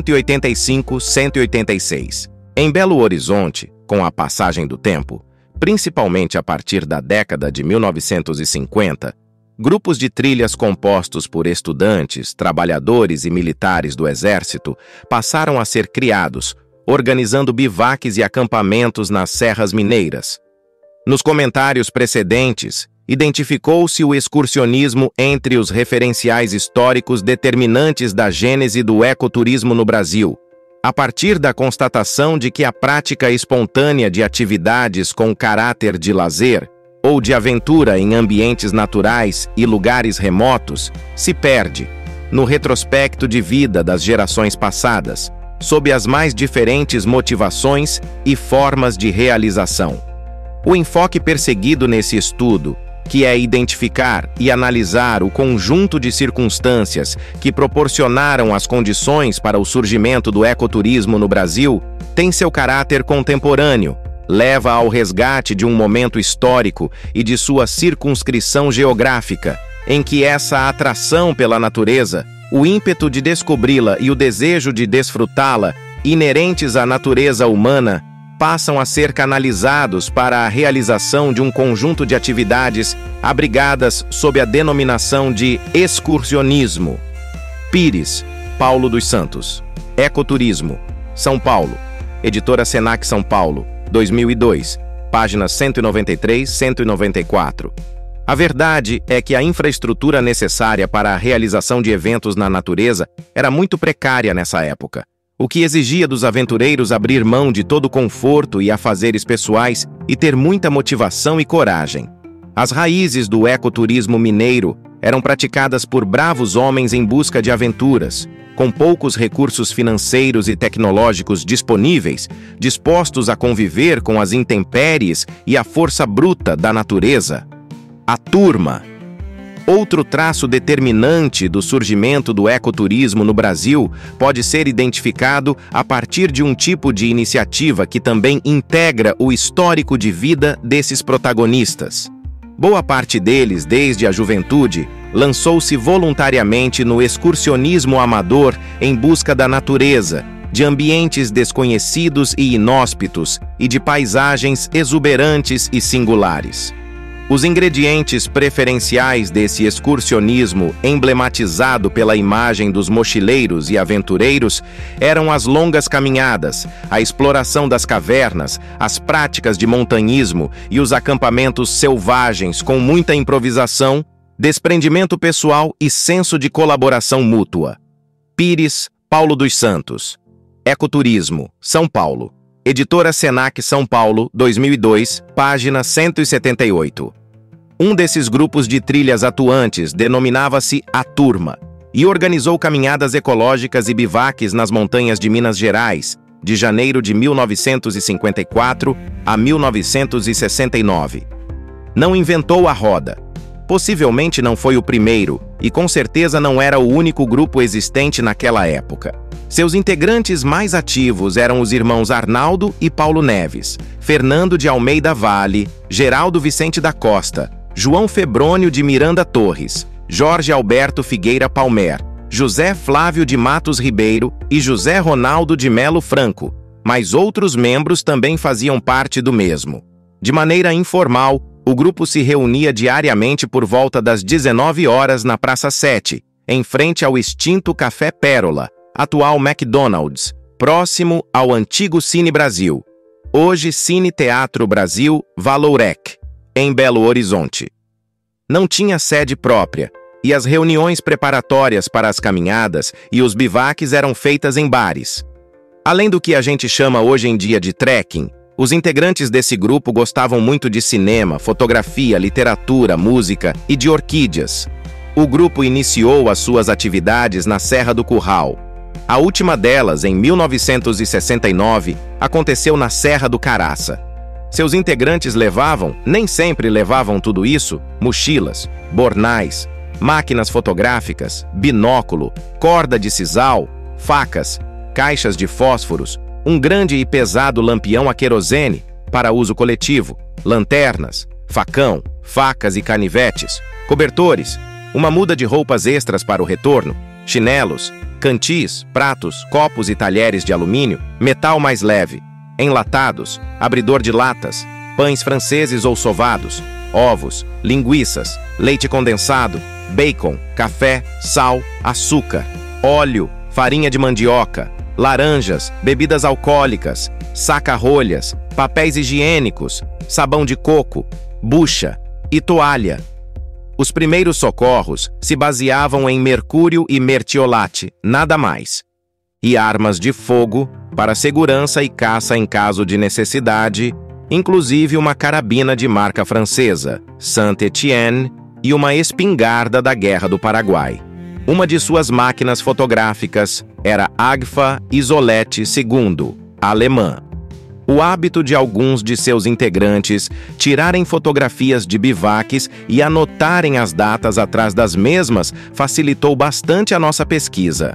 [SPEAKER 1] 185-186. Em Belo Horizonte, com a passagem do tempo, principalmente a partir da década de 1950, grupos de trilhas compostos por estudantes, trabalhadores e militares do Exército passaram a ser criados, organizando bivaques e acampamentos nas serras mineiras. Nos comentários precedentes, identificou-se o excursionismo entre os referenciais históricos determinantes da gênese do ecoturismo no Brasil, a partir da constatação de que a prática espontânea de atividades com caráter de lazer ou de aventura em ambientes naturais e lugares remotos se perde, no retrospecto de vida das gerações passadas, sob as mais diferentes motivações e formas de realização. O enfoque perseguido nesse estudo, que é identificar e analisar o conjunto de circunstâncias que proporcionaram as condições para o surgimento do ecoturismo no Brasil, tem seu caráter contemporâneo, leva ao resgate de um momento histórico e de sua circunscrição geográfica, em que essa atração pela natureza, o ímpeto de descobri-la e o desejo de desfrutá-la, inerentes à natureza humana, passam a ser canalizados para a realização de um conjunto de atividades abrigadas sob a denominação de excursionismo. Pires, Paulo dos Santos. Ecoturismo, São Paulo. Editora Senac, São Paulo, 2002. Páginas 193-194. A verdade é que a infraestrutura necessária para a realização de eventos na natureza era muito precária nessa época, o que exigia dos aventureiros abrir mão de todo conforto e afazeres pessoais e ter muita motivação e coragem. As raízes do ecoturismo mineiro eram praticadas por bravos homens em busca de aventuras, com poucos recursos financeiros e tecnológicos disponíveis, dispostos a conviver com as intempéries e a força bruta da natureza. A turma. Outro traço determinante do surgimento do ecoturismo no Brasil pode ser identificado a partir de um tipo de iniciativa que também integra o histórico de vida desses protagonistas. Boa parte deles, desde a juventude, lançou-se voluntariamente no excursionismo amador em busca da natureza, de ambientes desconhecidos e inóspitos e de paisagens exuberantes e singulares. Os ingredientes preferenciais desse excursionismo, emblematizado pela imagem dos mochileiros e aventureiros, eram as longas caminhadas, a exploração das cavernas, as práticas de montanhismo e os acampamentos selvagens com muita improvisação, desprendimento pessoal e senso de colaboração mútua. Pires, Paulo dos Santos. Ecoturismo, São Paulo. Editora Senac, São Paulo, 2002, página 178. Um desses grupos de trilhas atuantes denominava-se A Turma e organizou caminhadas ecológicas e bivaques nas montanhas de Minas Gerais, de janeiro de 1954 a 1969. Não inventou a roda. Possivelmente não foi o primeiro e com certeza não era o único grupo existente naquela época. Seus integrantes mais ativos eram os irmãos Arnaldo e Paulo Neves, Fernando de Almeida Vale, Geraldo Vicente da Costa, João Febrônio de Miranda Torres, Jorge Alberto Figueira Palmer, José Flávio de Matos Ribeiro e José Ronaldo de Melo Franco, mas outros membros também faziam parte do mesmo. De maneira informal, o grupo se reunia diariamente por volta das 19 horas na Praça 7, em frente ao extinto Café Pérola, atual McDonald's, próximo ao antigo Cine Brasil, hoje Cine Teatro Brasil Valourec, em Belo Horizonte. Não tinha sede própria e as reuniões preparatórias para as caminhadas e os bivaques eram feitas em bares. Além do que a gente chama hoje em dia de trekking, os integrantes desse grupo gostavam muito de cinema, fotografia, literatura, música e de orquídeas. O grupo iniciou as suas atividades na Serra do Curral. A última delas, em 1969, aconteceu na Serra do Caraça. Seus integrantes nem sempre levavam tudo isso, mochilas, bornais, máquinas fotográficas, binóculo, corda de sisal, facas, caixas de fósforos, um grande e pesado lampião a querosene para uso coletivo, lanternas, facão, facas e canivetes, cobertores, uma muda de roupas extras para o retorno, chinelos, cantis, pratos, copos e talheres de alumínio, metal mais leve, enlatados, abridor de latas, pães franceses ou sovados, ovos, linguiças, leite condensado, bacon, café, sal, açúcar, óleo, farinha de mandioca, laranjas, bebidas alcoólicas, saca-rolhas, papéis higiênicos, sabão de coco, bucha e toalha. Os primeiros socorros se baseavam em mercúrio e mertiolate, nada mais. E armas de fogo para segurança e caça em caso de necessidade, inclusive uma carabina de marca francesa, Saint-Étienne, e uma espingarda da Guerra do Paraguai. Uma de suas máquinas fotográficas era Agfa Isolette II, alemã. O hábito de alguns de seus integrantes tirarem fotografias de bivaques e anotarem as datas atrás das mesmas facilitou bastante a nossa pesquisa.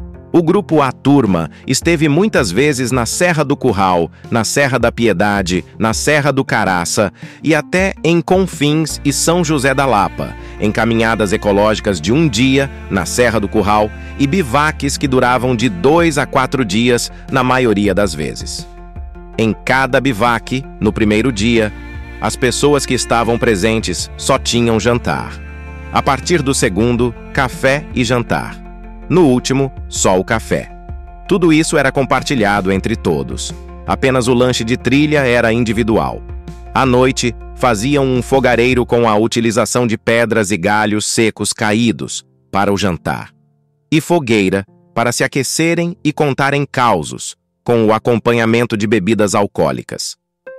[SPEAKER 1] O grupo A Turma esteve muitas vezes na Serra do Curral, na Serra da Piedade, na Serra do Caraça e até em Confins e São José da Lapa, em caminhadas ecológicas de um dia na Serra do Curral e bivaques que duravam de 2 a 4 dias na maioria das vezes. Em cada bivaque, no primeiro dia, as pessoas que estavam presentes só tinham jantar. A partir do segundo, café e jantar. No último, só o café. Tudo isso era compartilhado entre todos. Apenas o lanche de trilha era individual. À noite, faziam um fogareiro com a utilização de pedras e galhos secos caídos para o jantar. E fogueira para se aquecerem e contarem causos, com o acompanhamento de bebidas alcoólicas.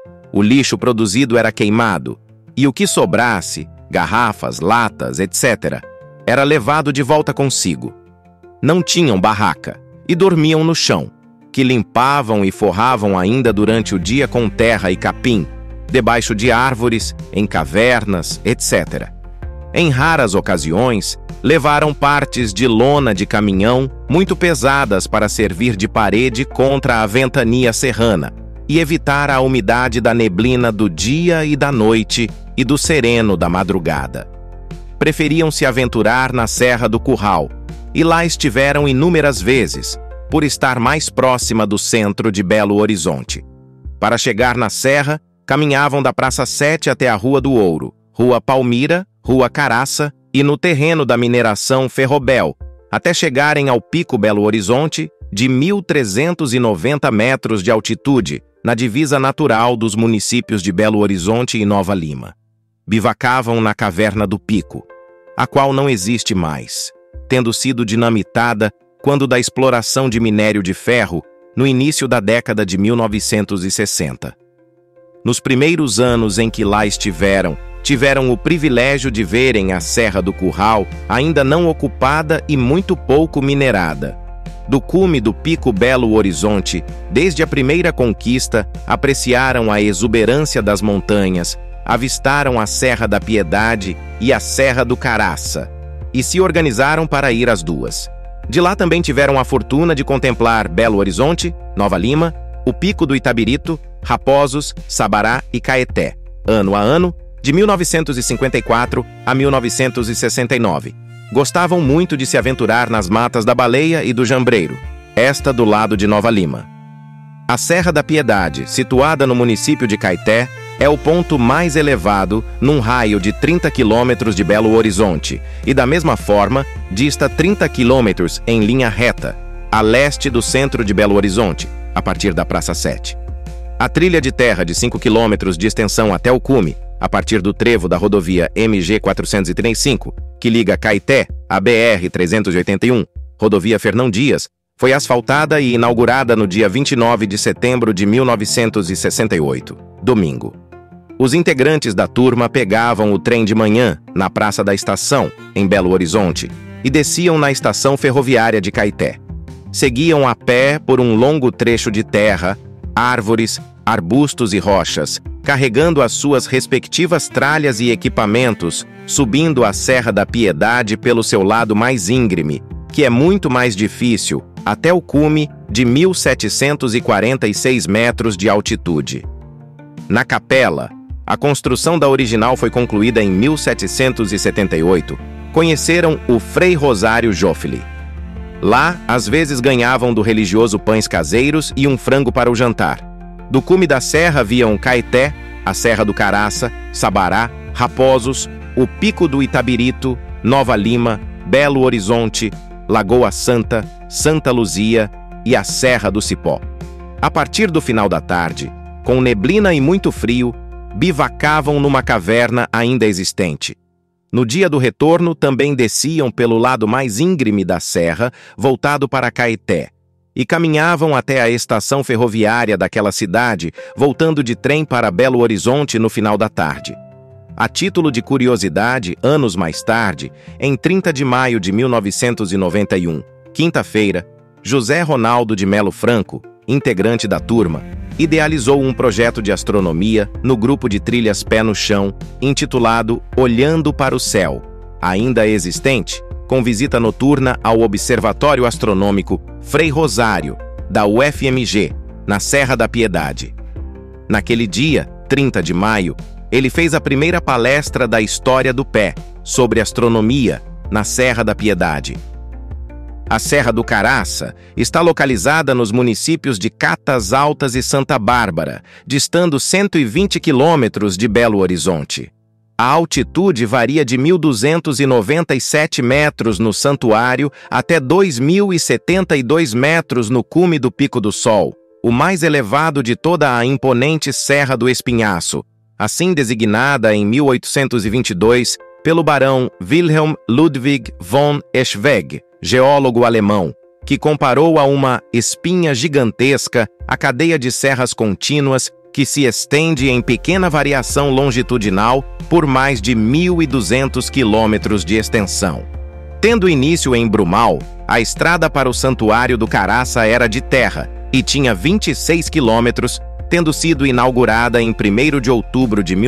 [SPEAKER 1] O lixo produzido era queimado, e o que sobrasse, garrafas, latas, etc., era levado de volta consigo. Não tinham barraca e dormiam no chão, que limpavam e forravam ainda durante o dia com terra e capim, debaixo de árvores, em cavernas, etc. Em raras ocasiões, levaram partes de lona de caminhão muito pesadas para servir de parede contra a ventania serrana e evitar a umidade da neblina do dia e da noite e do sereno da madrugada. Preferiam se aventurar na Serra do Curral, e lá estiveram inúmeras vezes, por estar mais próxima do centro de Belo Horizonte. Para chegar na serra, caminhavam da Praça 7 até a Rua do Ouro, Rua Palmira, Rua Caraça e no terreno da mineração Ferrobel, até chegarem ao Pico Belo Horizonte, de 1.390 metros de altitude, na divisa natural dos municípios de Belo Horizonte e Nova Lima. Bivacavam na Caverna do Pico, a qual não existe mais, tendo sido dinamitada quando da exploração de minério de ferro no início da década de 1960. Nos primeiros anos em que lá estiveram, tiveram o privilégio de verem a Serra do Curral ainda não ocupada e muito pouco minerada. Do cume do Pico Belo Horizonte, desde a primeira conquista, apreciaram a exuberância das montanhas, avistaram a Serra da Piedade e a Serra do Caraça, e se organizaram para ir às duas. De lá também tiveram a fortuna de contemplar Belo Horizonte, Nova Lima, o Pico do Itabirito, Raposos, Sabará e Caeté, ano a ano, de 1954 a 1969. Gostavam muito de se aventurar nas matas da Baleia e do Jambreiro, esta do lado de Nova Lima. A Serra da Piedade, situada no município de Caeté, é o ponto mais elevado num raio de 30 quilômetros de Belo Horizonte e, da mesma forma, dista 30 quilômetros em linha reta, a leste do centro de Belo Horizonte, a partir da Praça 7. A trilha de terra de 5 quilômetros de extensão até o cume, a partir do trevo da rodovia MG 435, que liga Caeté à BR 381, rodovia Fernão Dias, foi asfaltada e inaugurada no dia 29 de setembro de 1968, domingo. Os integrantes da turma pegavam o trem de manhã na Praça da Estação, em Belo Horizonte, e desciam na estação ferroviária de Caeté. Seguiam a pé por um longo trecho de terra, árvores, arbustos e rochas, carregando as suas respectivas tralhas e equipamentos, subindo a Serra da Piedade pelo seu lado mais íngreme, que é muito mais difícil, até o cume de 1.746 metros de altitude. Na capela, a construção da original foi concluída em 1778. Conheceram o Frei Rosário Joffre. Lá, às vezes ganhavam do religioso pães caseiros e um frango para o jantar. Do cume da serra viam Caeté, a Serra do Caraça, Sabará, Raposos, o Pico do Itabirito, Nova Lima, Belo Horizonte, Lagoa Santa, Santa Luzia e a Serra do Cipó. A partir do final da tarde, com neblina e muito frio, bivacavam numa caverna ainda existente. No dia do retorno, também desciam pelo lado mais íngreme da serra, voltado para Caeté, e caminhavam até a estação ferroviária daquela cidade, voltando de trem para Belo Horizonte no final da tarde. A título de curiosidade, anos mais tarde, em 30 de maio de 1991, quinta-feira, José Ronaldo de Melo Franco, integrante da turma, idealizou um projeto de astronomia no grupo de trilhas Pé no Chão, intitulado Olhando para o Céu, ainda existente, com visita noturna ao Observatório Astronômico Frei Rosário, da UFMG, na Serra da Piedade. Naquele dia, 30 de maio, ele fez a primeira palestra da história do pé, sobre astronomia, na Serra da Piedade. A Serra do Caraça está localizada nos municípios de Catas Altas e Santa Bárbara, distando 120 quilômetros de Belo Horizonte. A altitude varia de 1.297 metros no santuário até 2.072 metros no cume do Pico do Sol, o mais elevado de toda a imponente Serra do Espinhaço, assim designada em 1822 pelo barão Wilhelm Ludwig von Eschwege, geólogo alemão, que comparou a uma espinha gigantesca a cadeia de serras contínuas que se estende em pequena variação longitudinal por mais de 1.200 quilômetros de extensão. Tendo início em Brumal, a estrada para o Santuário do Caraça era de terra e tinha 26 quilômetros, tendo sido inaugurada em 1º de outubro de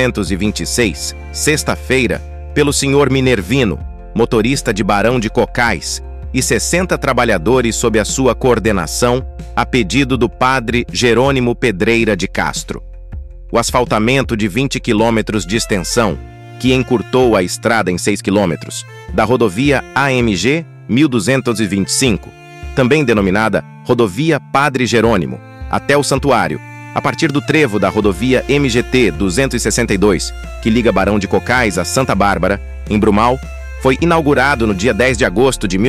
[SPEAKER 1] 1926, sexta-feira, pelo Sr. Minervino, motorista de Barão de Cocais, e 60 trabalhadores sob a sua coordenação, a pedido do padre Jerônimo Pedreira de Castro. O asfaltamento de 20 quilômetros de extensão, que encurtou a estrada em 6 quilômetros, da rodovia AMG 1225, também denominada Rodovia Padre Jerônimo, até o Santuário, a partir do trevo da rodovia MGT 262, que liga Barão de Cocais a Santa Bárbara, em Brumal, foi inaugurado no dia 10 de agosto de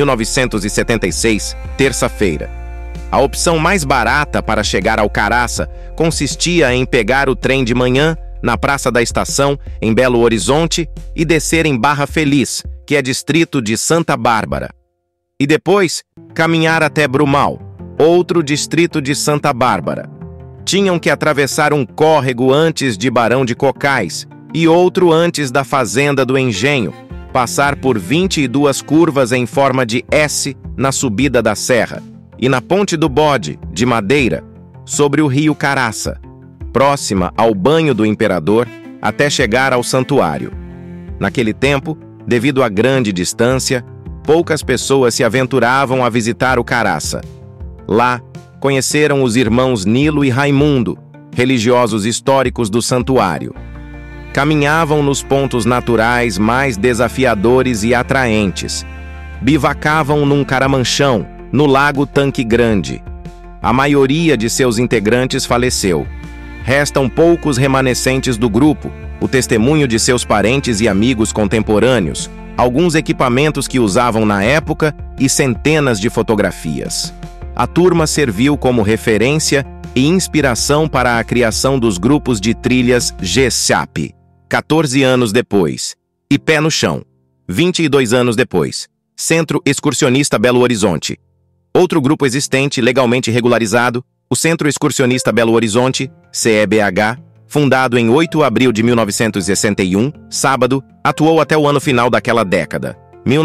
[SPEAKER 1] 1976, terça-feira. A opção mais barata para chegar ao Caraça consistia em pegar o trem de manhã na Praça da Estação, em Belo Horizonte, e descer em Barra Feliz, que é distrito de Santa Bárbara. E depois, caminhar até Brumal, outro distrito de Santa Bárbara. Tinham que atravessar um córrego antes de Barão de Cocais e outro antes da Fazenda do Engenho, passar por 22 curvas em forma de S na subida da serra, e na Ponte do Bode, de madeira, sobre o rio Caraça, próxima ao Banho do Imperador, até chegar ao santuário. Naquele tempo, devido à grande distância, poucas pessoas se aventuravam a visitar o Caraça. Lá, conheceram os irmãos Nilo e Raimundo, religiosos históricos do santuário. Caminhavam nos pontos naturais mais desafiadores e atraentes. Bivacavam num caramanchão, no Lago Tanque Grande. A maioria de seus integrantes faleceu. Restam poucos remanescentes do grupo, o testemunho de seus parentes e amigos contemporâneos, alguns equipamentos que usavam na época e centenas de fotografias. A turma serviu como referência e inspiração para a criação dos grupos de trilhas GSAP. 14 anos depois. E Pé no Chão, 22 anos depois. Centro Excursionista Belo Horizonte. Outro grupo existente legalmente regularizado, o Centro Excursionista Belo Horizonte, CEBH, fundado em 8 de abril de 1961, sábado, atuou até o ano final daquela década,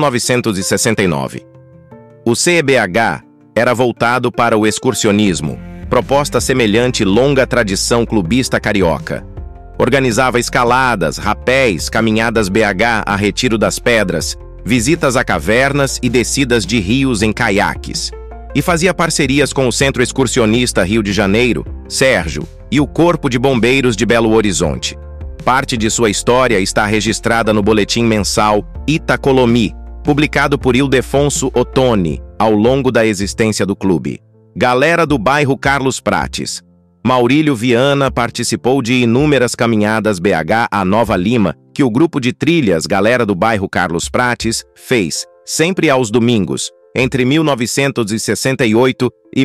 [SPEAKER 1] 1969. O CEBH era voltado para o excursionismo, proposta semelhante longa tradição clubista carioca. Organizava escaladas, rapéis, caminhadas BH a Retiro das Pedras, visitas a cavernas e descidas de rios em caiaques. E fazia parcerias com o Centro Excursionista Rio de Janeiro, Sérgio, e o Corpo de Bombeiros de Belo Horizonte. Parte de sua história está registrada no boletim mensal Itacolomi, publicado por Ildefonso Ottoni, ao longo da existência do clube. Galera do bairro Carlos Prates. Maurílio Viana participou de inúmeras caminhadas BH a Nova Lima, que o grupo de trilhas Galera do bairro Carlos Prates fez, sempre aos domingos, entre 1968 e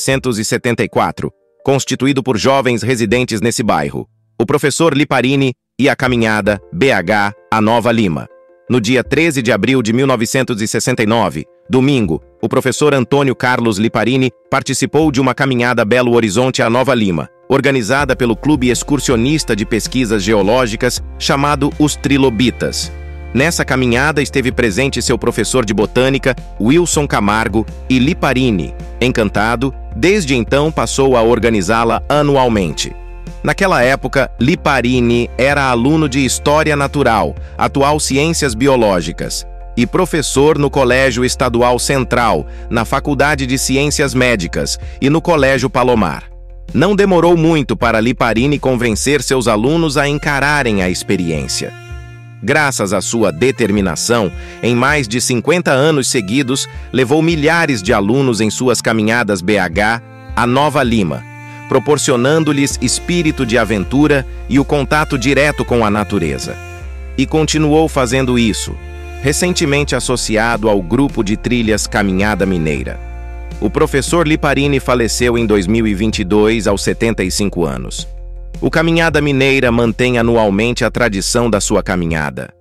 [SPEAKER 1] 1974, constituído por jovens residentes nesse bairro, o professor Liparini e a caminhada BH a Nova Lima. No dia 13 de abril de 1969, domingo, o professor Antônio Carlos Liparini participou de uma caminhada Belo Horizonte a Nova Lima, organizada pelo Clube Excursionista de Pesquisas Geológicas, chamado Os Trilobitas. Nessa caminhada esteve presente seu professor de botânica, Wilson Camargo, e Liparini, encantado, desde então passou a organizá-la anualmente. Naquela época, Liparini era aluno de História Natural, atual Ciências Biológicas, e professor no Colégio Estadual Central, na Faculdade de Ciências Médicas e no Colégio Palomar. Não demorou muito para Liparini convencer seus alunos a encararem a experiência. Graças à sua determinação, em mais de 50 anos seguidos, levou milhares de alunos em suas caminhadas BH a Nova Lima, proporcionando-lhes espírito de aventura e o contato direto com a natureza. E continuou fazendo isso, recentemente associado ao grupo de trilhas Caminhada Mineira. O professor Liparini faleceu em 2022 aos 75 anos. O Caminhada Mineira mantém anualmente a tradição da sua caminhada.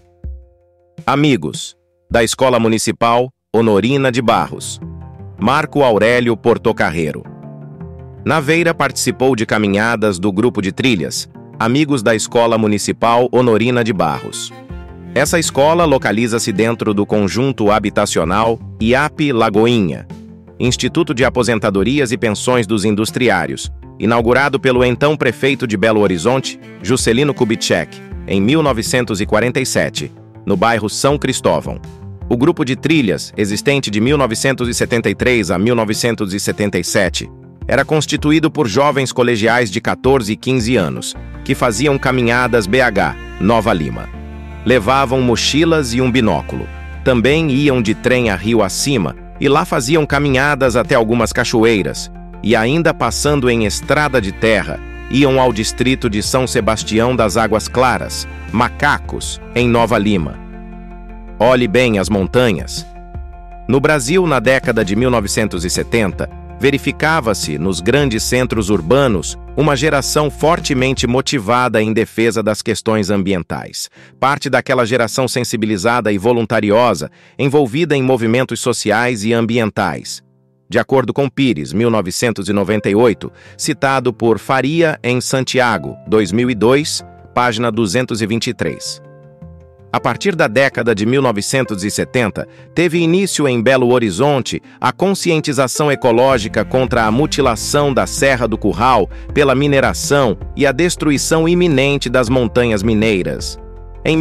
[SPEAKER 1] Amigos, da Escola Municipal Honorina de Barros. Marco Aurélio Portocarrero. Naveira participou de caminhadas do grupo de trilhas Amigos da Escola Municipal Honorina de Barros. Essa escola localiza-se dentro do conjunto habitacional IAP Lagoinha, Instituto de Aposentadorias e Pensões dos Industriários, inaugurado pelo então prefeito de Belo Horizonte, Juscelino Kubitschek, em 1947, no bairro São Cristóvão. O grupo de trilhas, existente de 1973 a 1977, era constituído por jovens colegiais de 14 e 15 anos, que faziam caminhadas BH, Nova Lima. Levavam mochilas e um binóculo. Também iam de trem a rio acima e lá faziam caminhadas até algumas cachoeiras, e ainda passando em estrada de terra, iam ao distrito de São Sebastião das Águas Claras, Macacos, em Nova Lima. Olhe bem as montanhas. No Brasil, na década de 1970, verificava-se, nos grandes centros urbanos, uma geração fortemente motivada em defesa das questões ambientais. Parte daquela geração sensibilizada e voluntariosa, envolvida em movimentos sociais e ambientais. De acordo com Pires, 1998, citado por Faria em Santiago, 2002, página 223. A partir da década de 1970, teve início em Belo Horizonte a conscientização ecológica contra a mutilação da Serra do Curral pela mineração e a destruição iminente das montanhas mineiras. Em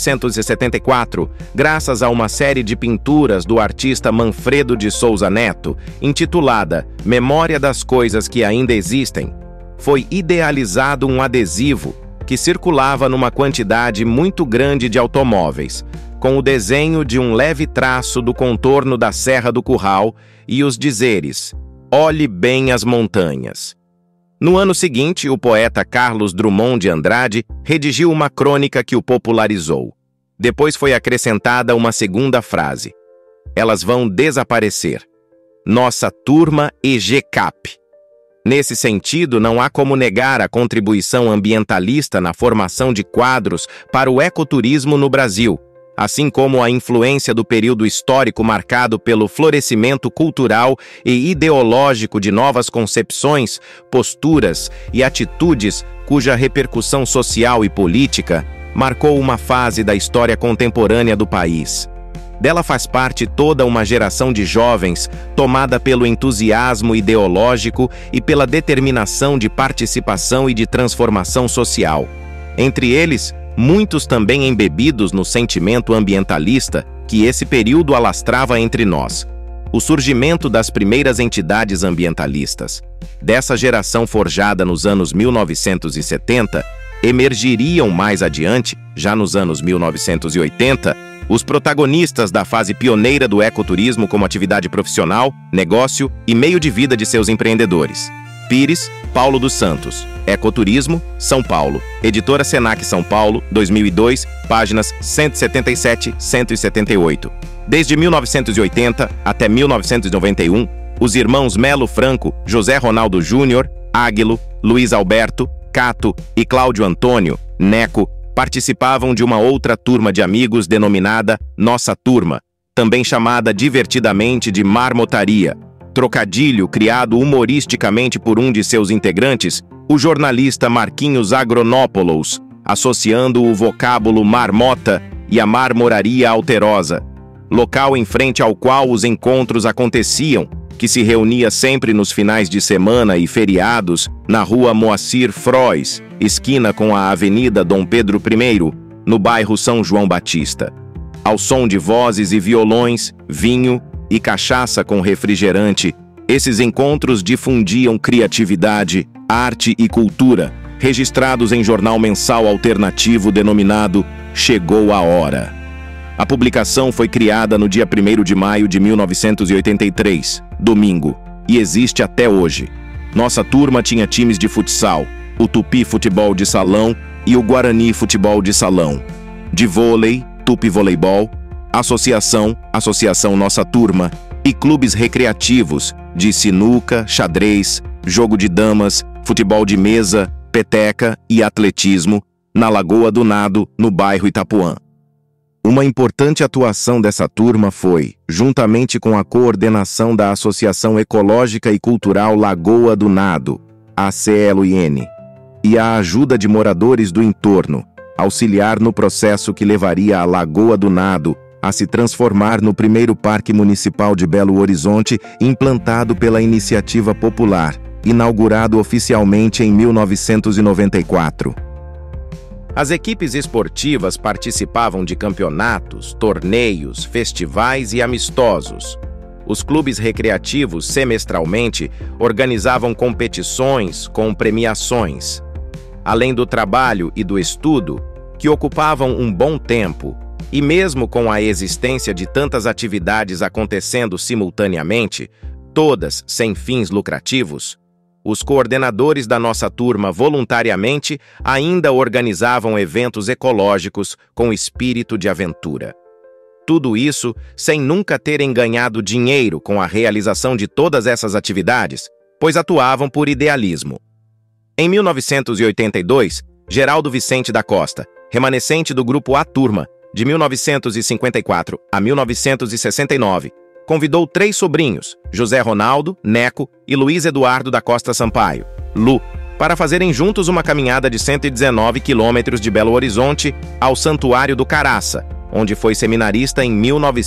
[SPEAKER 1] 1974, graças a uma série de pinturas do artista Manfredo de Souza Neto, intitulada Memória das Coisas que Ainda Existem, foi idealizado um adesivo que circulava numa quantidade muito grande de automóveis, com o desenho de um leve traço do contorno da Serra do Curral e os dizeres: "Olhe bem as montanhas". No ano seguinte, o poeta Carlos Drummond de Andrade redigiu uma crônica que o popularizou. Depois foi acrescentada uma segunda frase: "Elas vão desaparecer. Nossa turma e GCAP". Nesse sentido, não há como negar a contribuição ambientalista na formação de quadros para o ecoturismo no Brasil, assim como a influência do período histórico marcado pelo florescimento cultural e ideológico de novas concepções, posturas e atitudes cuja repercussão social e política marcou uma fase da história contemporânea do país. Dela faz parte toda uma geração de jovens tomada pelo entusiasmo ideológico e pela determinação de participação e de transformação social. Entre eles, muitos também embebidos no sentimento ambientalista que esse período alastrava entre nós. O surgimento das primeiras entidades ambientalistas, dessa geração forjada nos anos 1970, emergiriam mais adiante, já nos anos 1980, os protagonistas da fase pioneira do ecoturismo como atividade profissional, negócio e meio de vida de seus empreendedores. Pires, Paulo dos Santos. Ecoturismo, São Paulo. Editora Senac São Paulo, 2002, páginas 177 e 178. Desde 1980 até 1991, os irmãos Melo Franco, José Ronaldo Júnior, Águilo, Luiz Alberto, Cato e Cláudio Antônio, Neco, participavam de uma outra turma de amigos denominada Nossa Turma, também chamada divertidamente de Marmotaria, trocadilho criado humoristicamente por um de seus integrantes, o jornalista Marquinhos Agronópolos, associando o vocábulo marmota e a marmoraria alterosa, local em frente ao qual os encontros aconteciam, que se reunia sempre nos finais de semana e feriados na rua Moacir Frois, esquina com a Avenida Dom Pedro I, no bairro São João Batista. Ao som de vozes e violões, vinho e cachaça com refrigerante, esses encontros difundiam criatividade, arte e cultura, registrados em jornal mensal alternativo denominado Chegou a Hora. A publicação foi criada no dia 1º de maio de 1983, domingo, e existe até hoje. Nossa turma tinha times de futsal, o Tupi Futebol de Salão e o Guarani Futebol de Salão. De vôlei, Tupi Voleibol, Associação Nossa Turma e clubes recreativos de sinuca, xadrez, jogo de damas, futebol de mesa, peteca e atletismo na Lagoa do Nado, no bairro Itapuã. Uma importante atuação dessa turma foi, juntamente com a coordenação da Associação Ecológica e Cultural Lagoa do Nado, ACLN, e a ajuda de moradores do entorno, auxiliar no processo que levaria a Lagoa do Nado a se transformar no primeiro parque municipal de Belo Horizonte implantado pela Iniciativa Popular, inaugurado oficialmente em 1994. As equipes esportivas participavam de campeonatos, torneios, festivais e amistosos. Os clubes recreativos, semestralmente, organizavam competições com premiações. Além do trabalho e do estudo, que ocupavam um bom tempo, e mesmo com a existência de tantas atividades acontecendo simultaneamente, todas sem fins lucrativos, os coordenadores da nossa turma voluntariamente ainda organizavam eventos ecológicos com espírito de aventura. Tudo isso sem nunca terem ganhado dinheiro com a realização de todas essas atividades, pois atuavam por idealismo. Em 1982, Geraldo Vicente da Costa, remanescente do grupo A Turma, de 1954 a 1969, convidou 3 sobrinhos, José Ronaldo, Neco e Luiz Eduardo da Costa Sampaio, Lu, para fazerem juntos uma caminhada de 119 quilômetros de Belo Horizonte ao Santuário do Caraça, onde foi seminarista em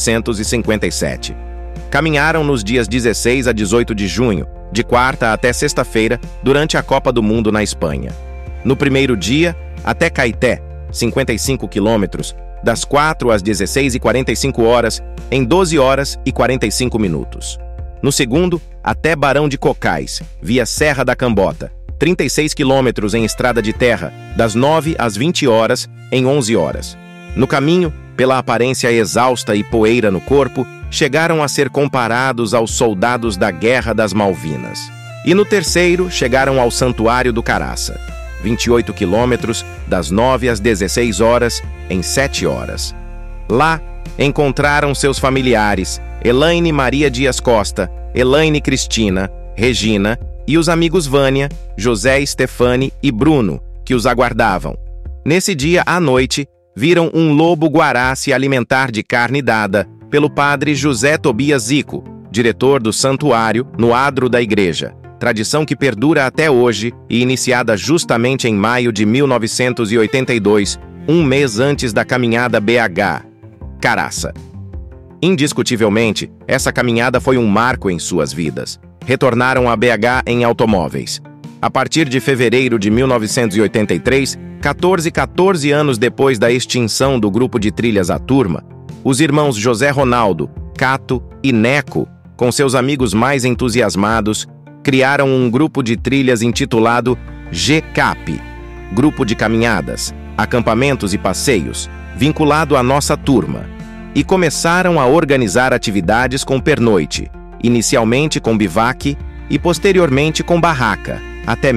[SPEAKER 1] 1957. Caminharam nos dias 16 a 18 de junho, de quarta até sexta-feira, durante a Copa do Mundo na Espanha. No primeiro dia, até Caeté, 55 quilômetros, das 4 às 16h45, em 12 horas e 45 minutos. No segundo, até Barão de Cocais, via Serra da Cambota, 36 quilômetros em estrada de terra, das 9 às 20 horas, em 11 horas. No caminho, pela aparência exausta e poeira no corpo, chegaram a ser comparados aos soldados da Guerra das Malvinas. E no terceiro, chegaram ao Santuário do Caraça, 28 quilômetros, das 9 às 16 horas, em 7 horas. Lá, encontraram seus familiares, Elaine Maria Dias Costa, Elaine Cristina, Regina e os amigos Vânia, José, Stefane e Bruno, que os aguardavam. Nesse dia, à noite, viram um lobo-guará se alimentar de carne dada pelo padre José Tobias Zico, diretor do santuário, no adro da igreja, tradição que perdura até hoje e iniciada justamente em maio de 1982, um mês antes da caminhada BH Caraça. Indiscutivelmente, essa caminhada foi um marco em suas vidas. Retornaram a BH em automóveis. A partir de fevereiro de 1983, 14 anos depois da extinção do grupo de trilhas A Turma, os irmãos José Ronaldo, Cato e Neco, com seus amigos mais entusiasmados, criaram um grupo de trilhas intitulado GCAP, Grupo de Caminhadas, Acampamentos e Passeios, vinculado à nossa turma, e começaram a organizar atividades com pernoite, inicialmente com bivac e posteriormente com barraca, até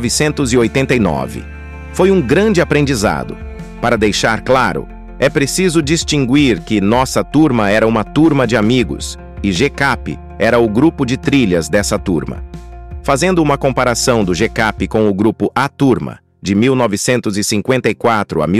[SPEAKER 1] 1989. Foi um grande aprendizado. Para deixar claro, é preciso distinguir que nossa turma era uma turma de amigos e GCAP era o grupo de trilhas dessa turma. Fazendo uma comparação do GCAP com o grupo A Turma, de 1954 a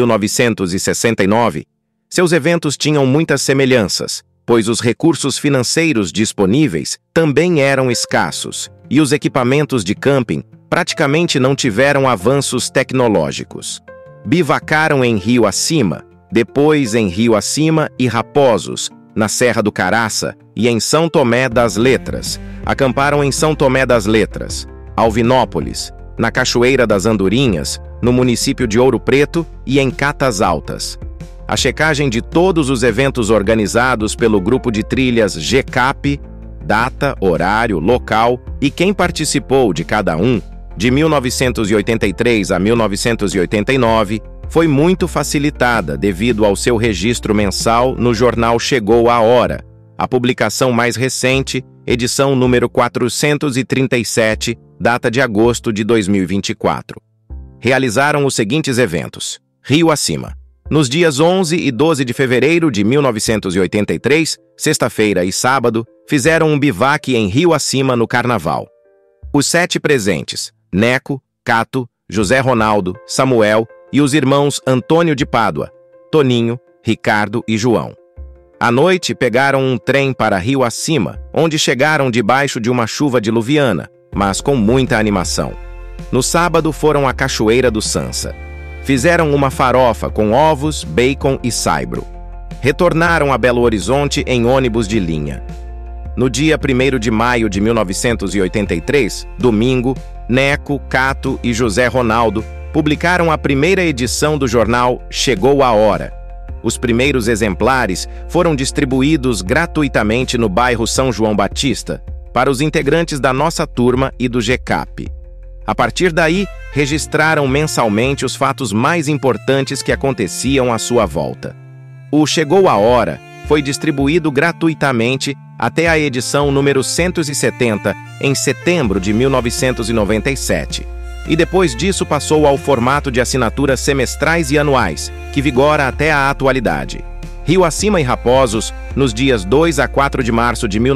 [SPEAKER 1] 1969, seus eventos tinham muitas semelhanças, pois os recursos financeiros disponíveis também eram escassos e os equipamentos de camping praticamente não tiveram avanços tecnológicos. Bivacaram em Rio Acima, depois em Rio Acima e Raposos, na Serra do Caraça e em São Tomé das Letras. Acamparam em São Tomé das Letras, Alvinópolis, na Cachoeira das Andorinhas, no município de Ouro Preto e em Catas Altas. A checagem de todos os eventos organizados pelo grupo de trilhas GCAP, data, horário, local e quem participou de cada um, de 1983 a 1989, foi muito facilitada devido ao seu registro mensal no jornal Chegou a Hora, a publicação mais recente, edição número 437, data de agosto de 2024. Realizaram os seguintes eventos. Rio Acima. Nos dias 11 e 12 de fevereiro de 1983, sexta-feira e sábado, fizeram um bivac em Rio Acima no Carnaval. Os 7 presentes, Neco, Cato, José Ronaldo, Samuel e os irmãos Antônio de Pádua, Toninho, Ricardo e João. À noite, pegaram um trem para Rio Acima, onde chegaram debaixo de uma chuva diluviana, mas com muita animação. No sábado, foram à Cachoeira do Sansa. Fizeram uma farofa com ovos, bacon e saibro. Retornaram a Belo Horizonte em ônibus de linha. No dia 1º de maio de 1983, domingo, Neco, Cato e José Ronaldo publicaram a primeira edição do jornal Chegou a Hora. Os primeiros exemplares foram distribuídos gratuitamente no bairro São João Batista para os integrantes da nossa turma e do GCAP. A partir daí, registraram mensalmente os fatos mais importantes que aconteciam à sua volta. O Chegou a Hora foi distribuído gratuitamente até a edição número 170, em setembro de 1997. E depois disso passou ao formato de assinaturas semestrais e anuais, que vigora até a atualidade. Rio Acima e Raposos, nos dias 2 a 4 de março de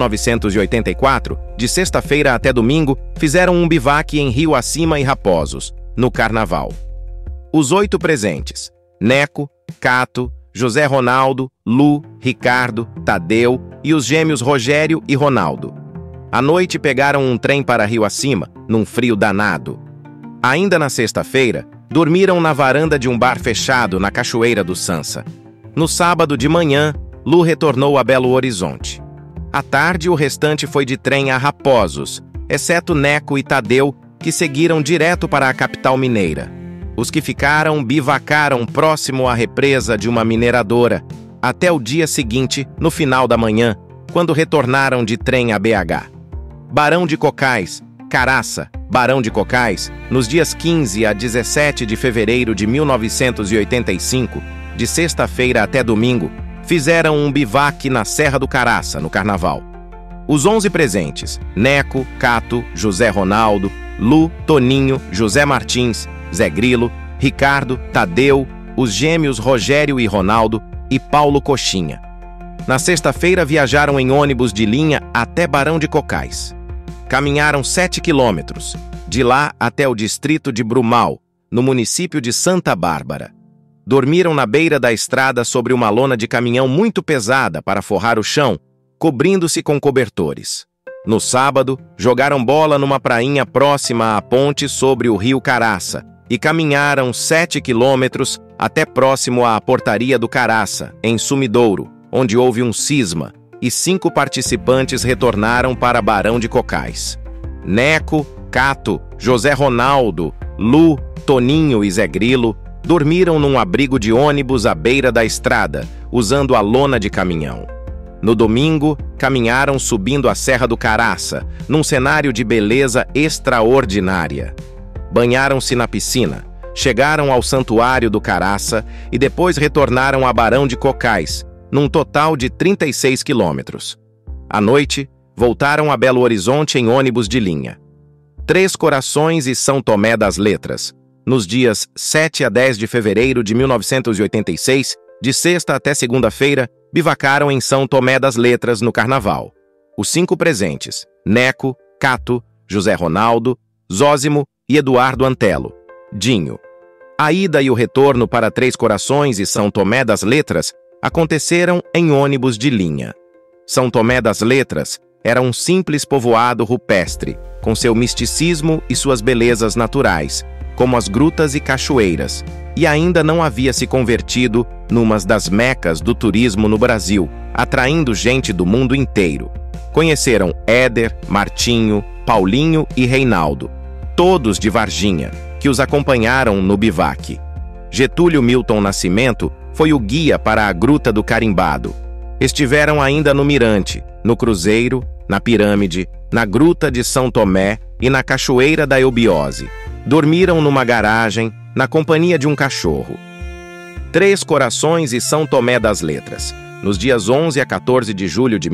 [SPEAKER 1] 1984, de sexta-feira até domingo, fizeram um bivac em Rio Acima e Raposos, no Carnaval. Os 8 presentes, Neco, Cato, José Ronaldo, Lu, Ricardo, Tadeu e os gêmeos Rogério e Ronaldo. À noite pegaram um trem para Rio Acima, num frio danado. Ainda na sexta-feira, dormiram na varanda de um bar fechado na Cachoeira do Sansa. No sábado de manhã, Lu retornou a Belo Horizonte. À tarde, o restante foi de trem a Raposos, exceto Neco e Tadeu, que seguiram direto para a capital mineira. Os que ficaram bivacaram próximo à represa de uma mineradora, até o dia seguinte, no final da manhã, quando retornaram de trem a BH. Barão de Cocais, Caraça, Barão de Cocais, nos dias 15 a 17 de fevereiro de 1985, de sexta-feira até domingo, fizeram um bivac na Serra do Caraça, no Carnaval. Os 11 presentes, Neco, Cato, José Ronaldo, Lu, Toninho, José Martins, Zé Grilo, Ricardo, Tadeu, os gêmeos Rogério e Ronaldo e Paulo Coxinha. Na sexta-feira viajaram em ônibus de linha até Barão de Cocais. Caminharam 7 quilômetros, de lá até o distrito de Brumal, no município de Santa Bárbara. Dormiram na beira da estrada sobre uma lona de caminhão muito pesada para forrar o chão, cobrindo-se com cobertores. No sábado, jogaram bola numa prainha próxima à ponte sobre o rio Caraça e caminharam 7 quilômetros até próximo à portaria do Caraça, em Sumidouro, onde houve um cisma, e 5 participantes retornaram para Barão de Cocais. Neco, Cato, José Ronaldo, Lu, Toninho e Zé Grilo dormiram num abrigo de ônibus à beira da estrada, usando a lona de caminhão. No domingo, caminharam subindo a Serra do Caraça, num cenário de beleza extraordinária. Banharam-se na piscina, chegaram ao Santuário do Caraça e depois retornaram a Barão de Cocais, num total de 36 quilômetros. À noite, voltaram a Belo Horizonte em ônibus de linha. Três Corações e São Tomé das Letras, nos dias 7 a 10 de fevereiro de 1986, de sexta até segunda-feira, bivacaram em São Tomé das Letras no Carnaval. Os 5 presentes, Neco, Cato, José Ronaldo, Zósimo e Eduardo Antelo, Dinho. A ida e o retorno para Três Corações e São Tomé das Letras aconteceram em ônibus de linha. São Tomé das Letras era um simples povoado rupestre, com seu misticismo e suas belezas naturais, como as grutas e cachoeiras, e ainda não havia se convertido numa das mecas do turismo no Brasil, atraindo gente do mundo inteiro. Conheceram Éder, Martinho, Paulinho e Reinaldo, todos de Varginha, que os acompanharam no bivaque. Getúlio Milton Nascimento foi o guia para a Gruta do Carimbado. Estiveram ainda no Mirante, no Cruzeiro, na Pirâmide, na Gruta de São Tomé e na Cachoeira da Eubiose. Dormiram numa garagem, na companhia de um cachorro. Três Corações e São Tomé das Letras. Nos dias 11 a 14 de julho de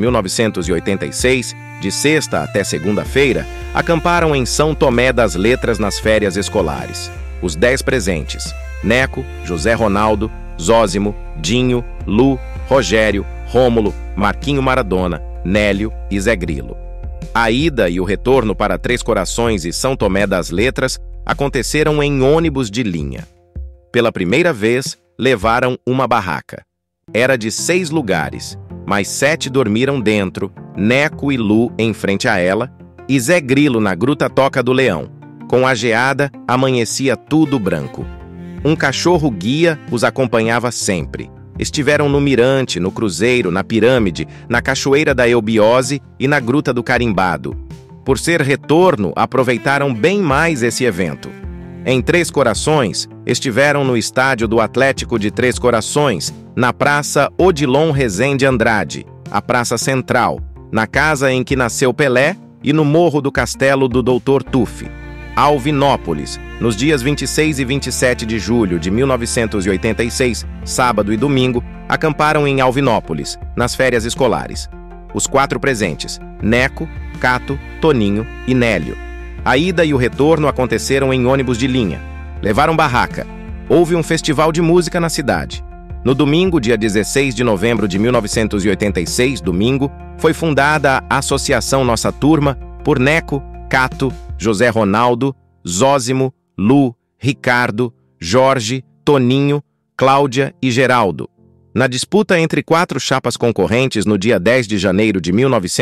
[SPEAKER 1] 1986, de sexta até segunda-feira, acamparam em São Tomé das Letras nas férias escolares. Os 10 presentes, Neco, José Ronaldo, Zósimo, Dinho, Lu, Rogério, Rômulo, Marquinho Maradona, Nélio e Zé Grilo. A ida e o retorno para Três Corações e São Tomé das Letras aconteceram em ônibus de linha. Pela primeira vez, levaram uma barraca. Era de 6 lugares, mas 7 dormiram dentro, Neco e Lu em frente a ela, e Zé Grilo na Gruta Toca do Leão. Com a geada, amanhecia tudo branco. Um cachorro guia os acompanhava sempre. Estiveram no Mirante, no Cruzeiro, na Pirâmide, na Cachoeira da Eubiose e na Gruta do Carimbado. Por ser retorno, aproveitaram bem mais esse evento. Em Três Corações, estiveram no estádio do Atlético de Três Corações, na Praça Odilon Rezende Andrade, a Praça Central, na casa em que nasceu Pelé e no Morro do Castelo do Dr. Tuffi. Alvinópolis, nos dias 26 e 27 de julho de 1986, sábado e domingo, acamparam em Alvinópolis, nas férias escolares. Os 4 presentes, Neco, Cato, Toninho e Nélio. A ida e o retorno aconteceram em ônibus de linha. Levaram barraca. Houve um festival de música na cidade. No domingo, dia 16 de novembro de 1986, domingo, foi fundada a Associação Nossa Turma por Neco, Cato, José Ronaldo, Zósimo, Lu, Ricardo, Jorge, Toninho, Cláudia e Geraldo. Na disputa entre 4 chapas concorrentes no dia 10 de janeiro de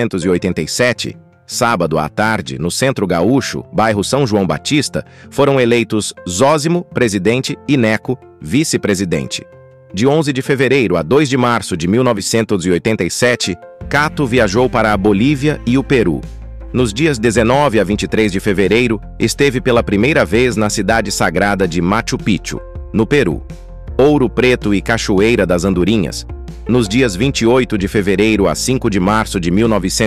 [SPEAKER 1] 1987, sábado à tarde, no Centro Gaúcho, bairro São João Batista, foram eleitos Zósimo, presidente, e Neco, vice-presidente. De 11 de fevereiro a 2 de março de 1987, Cato viajou para a Bolívia e o Peru. Nos dias 19 a 23 de fevereiro, esteve pela primeira vez na cidade sagrada de Machu Picchu, no Peru. Ouro Preto e Cachoeira das Andorinhas. Nos dias 28 de fevereiro a 5 de março de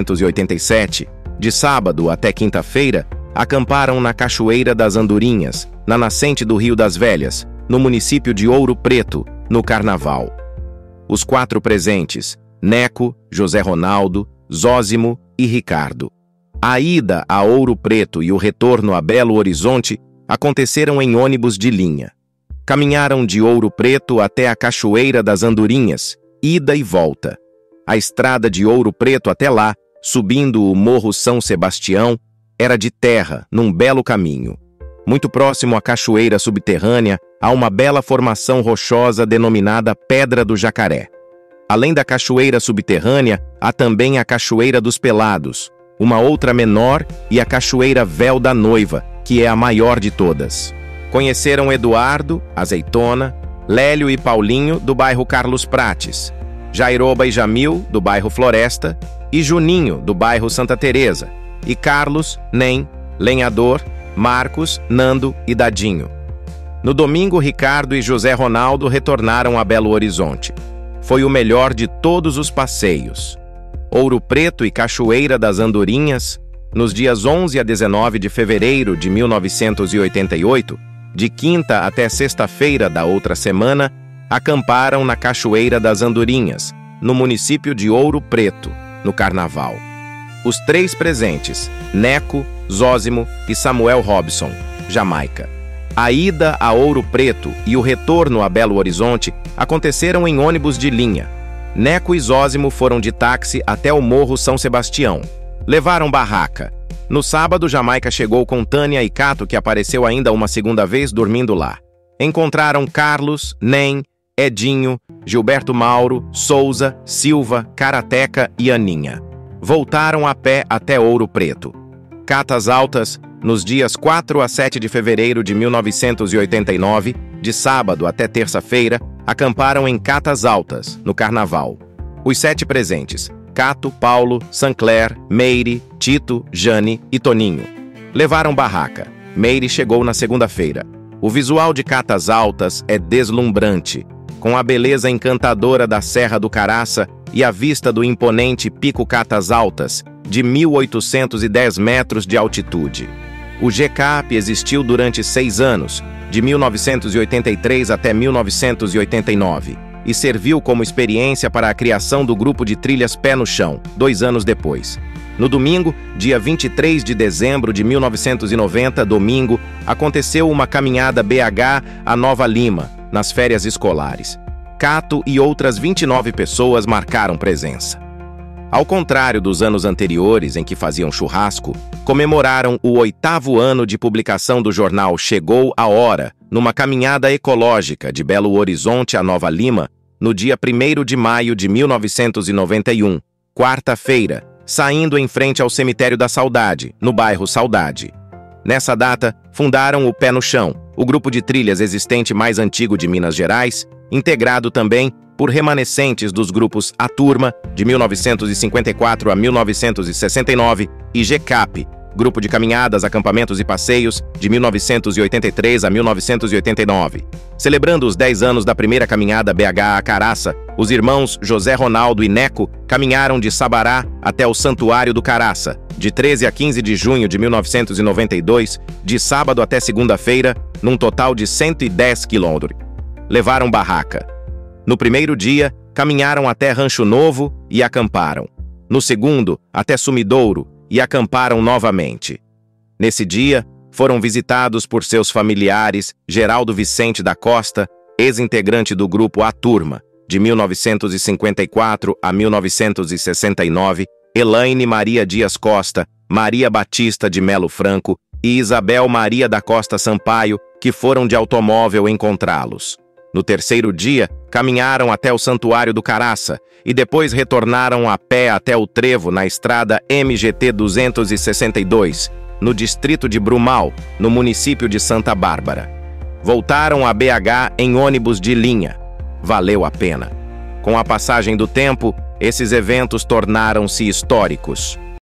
[SPEAKER 1] 1987, de sábado até quinta-feira, acamparam na Cachoeira das Andorinhas, na nascente do Rio das Velhas, no município de Ouro Preto, no Carnaval. Os 4 presentes, Neco, José Ronaldo, Zósimo e Ricardo. A ida a Ouro Preto e o retorno a Belo Horizonte aconteceram em ônibus de linha. Caminharam de Ouro Preto até a Cachoeira das Andorinhas, ida e volta. A estrada de Ouro Preto até lá, subindo o Morro São Sebastião, era de terra, num belo caminho. Muito próximo à cachoeira subterrânea, há uma bela formação rochosa denominada Pedra do Jacaré. Além da cachoeira subterrânea, há também a Cachoeira dos Pelados, uma outra menor, e a Cachoeira Véu da Noiva, que é a maior de todas. Conheceram Eduardo, Azeitona, Lélio e Paulinho, do bairro Carlos Prates, Jairoba e Jamil, do bairro Floresta, e Juninho, do bairro Santa Teresa, e Carlos, Nem, Lenhador, Marcos, Nando e Dadinho. No domingo, Ricardo e José Ronaldo retornaram a Belo Horizonte. Foi o melhor de todos os passeios. Ouro Preto e Cachoeira das Andorinhas, nos dias 11 a 19 de fevereiro de 1988, de quinta até sexta-feira da outra semana, acamparam na Cachoeira das Andorinhas, no município de Ouro Preto, no Carnaval. Os três presentes, Neco, Zósimo e Samuel Robson, Jamaica. A ida a Ouro Preto e o retorno a Belo Horizonte aconteceram em ônibus de linha. Neco e Zósimo foram de táxi até o Morro São Sebastião. Levaram barraca. No sábado, Jamaica chegou com Tânia e Cato, que apareceu ainda uma segunda vez dormindo lá. Encontraram Carlos, Nem, Edinho, Gilberto Mauro, Souza, Silva, Karateca e Aninha. Voltaram a pé até Ouro Preto. Catas Altas, nos dias 4 a 7 de fevereiro de 1989, de sábado até terça-feira, acamparam em Catas Altas, no Carnaval. Os 7 presentes, Cato, Paulo, Sancler, Meire, Tito, Jane e Toninho. Levaram barraca. Meire chegou na segunda-feira. O visual de Catas Altas é deslumbrante, com a beleza encantadora da Serra do Caraça e a vista do imponente Pico Catas Altas, de 1.810 metros de altitude. O GCAP existiu durante 6 anos, de 1983 até 1989, e serviu como experiência para a criação do grupo de trilhas Pé no Chão, 2 anos depois. No domingo, dia 23 de dezembro de 1990, domingo, aconteceu uma caminhada BH a Nova Lima, nas férias escolares. Cato e outras 29 pessoas marcaram presença. Ao contrário dos anos anteriores, em que faziam churrasco, comemoraram o 8º ano de publicação do jornal Chegou a Hora, numa caminhada ecológica de Belo Horizonte a Nova Lima, no dia 1º de maio de 1991, quarta-feira, saindo em frente ao Cemitério da Saudade, no bairro Saudade. Nessa data, fundaram o Pé no Chão, o grupo de trilhas existente mais antigo de Minas Gerais, integrado também por remanescentes dos grupos A Turma, de 1954 a 1969, e GCAP, Grupo de Caminhadas, Acampamentos e Passeios, de 1983 a 1989. Celebrando os 10 anos da primeira caminhada BH a Caraça, os irmãos José Ronaldo e Neco caminharam de Sabará até o Santuário do Caraça, de 13 a 15 de junho de 1992, de sábado até segunda-feira, num total de 110 quilômetros. Levaram barraca. No primeiro dia, caminharam até Rancho Novo e acamparam. No segundo, até Sumidouro e acamparam novamente. Nesse dia, foram visitados por seus familiares Geraldo Vicente da Costa, ex-integrante do grupo A Turma, de 1954 a 1969, Elaine Maria Dias Costa, Maria Batista de Melo Franco e Isabel Maria da Costa Sampaio, que foram de automóvel encontrá-los. No terceiro dia, caminharam até o Santuário do Caraça e depois retornaram a pé até o trevo na estrada MGT 262, no distrito de Brumal, no município de Santa Bárbara. Voltaram a BH em ônibus de linha. Valeu a pena. Com a passagem do tempo, esses eventos tornaram-se históricos.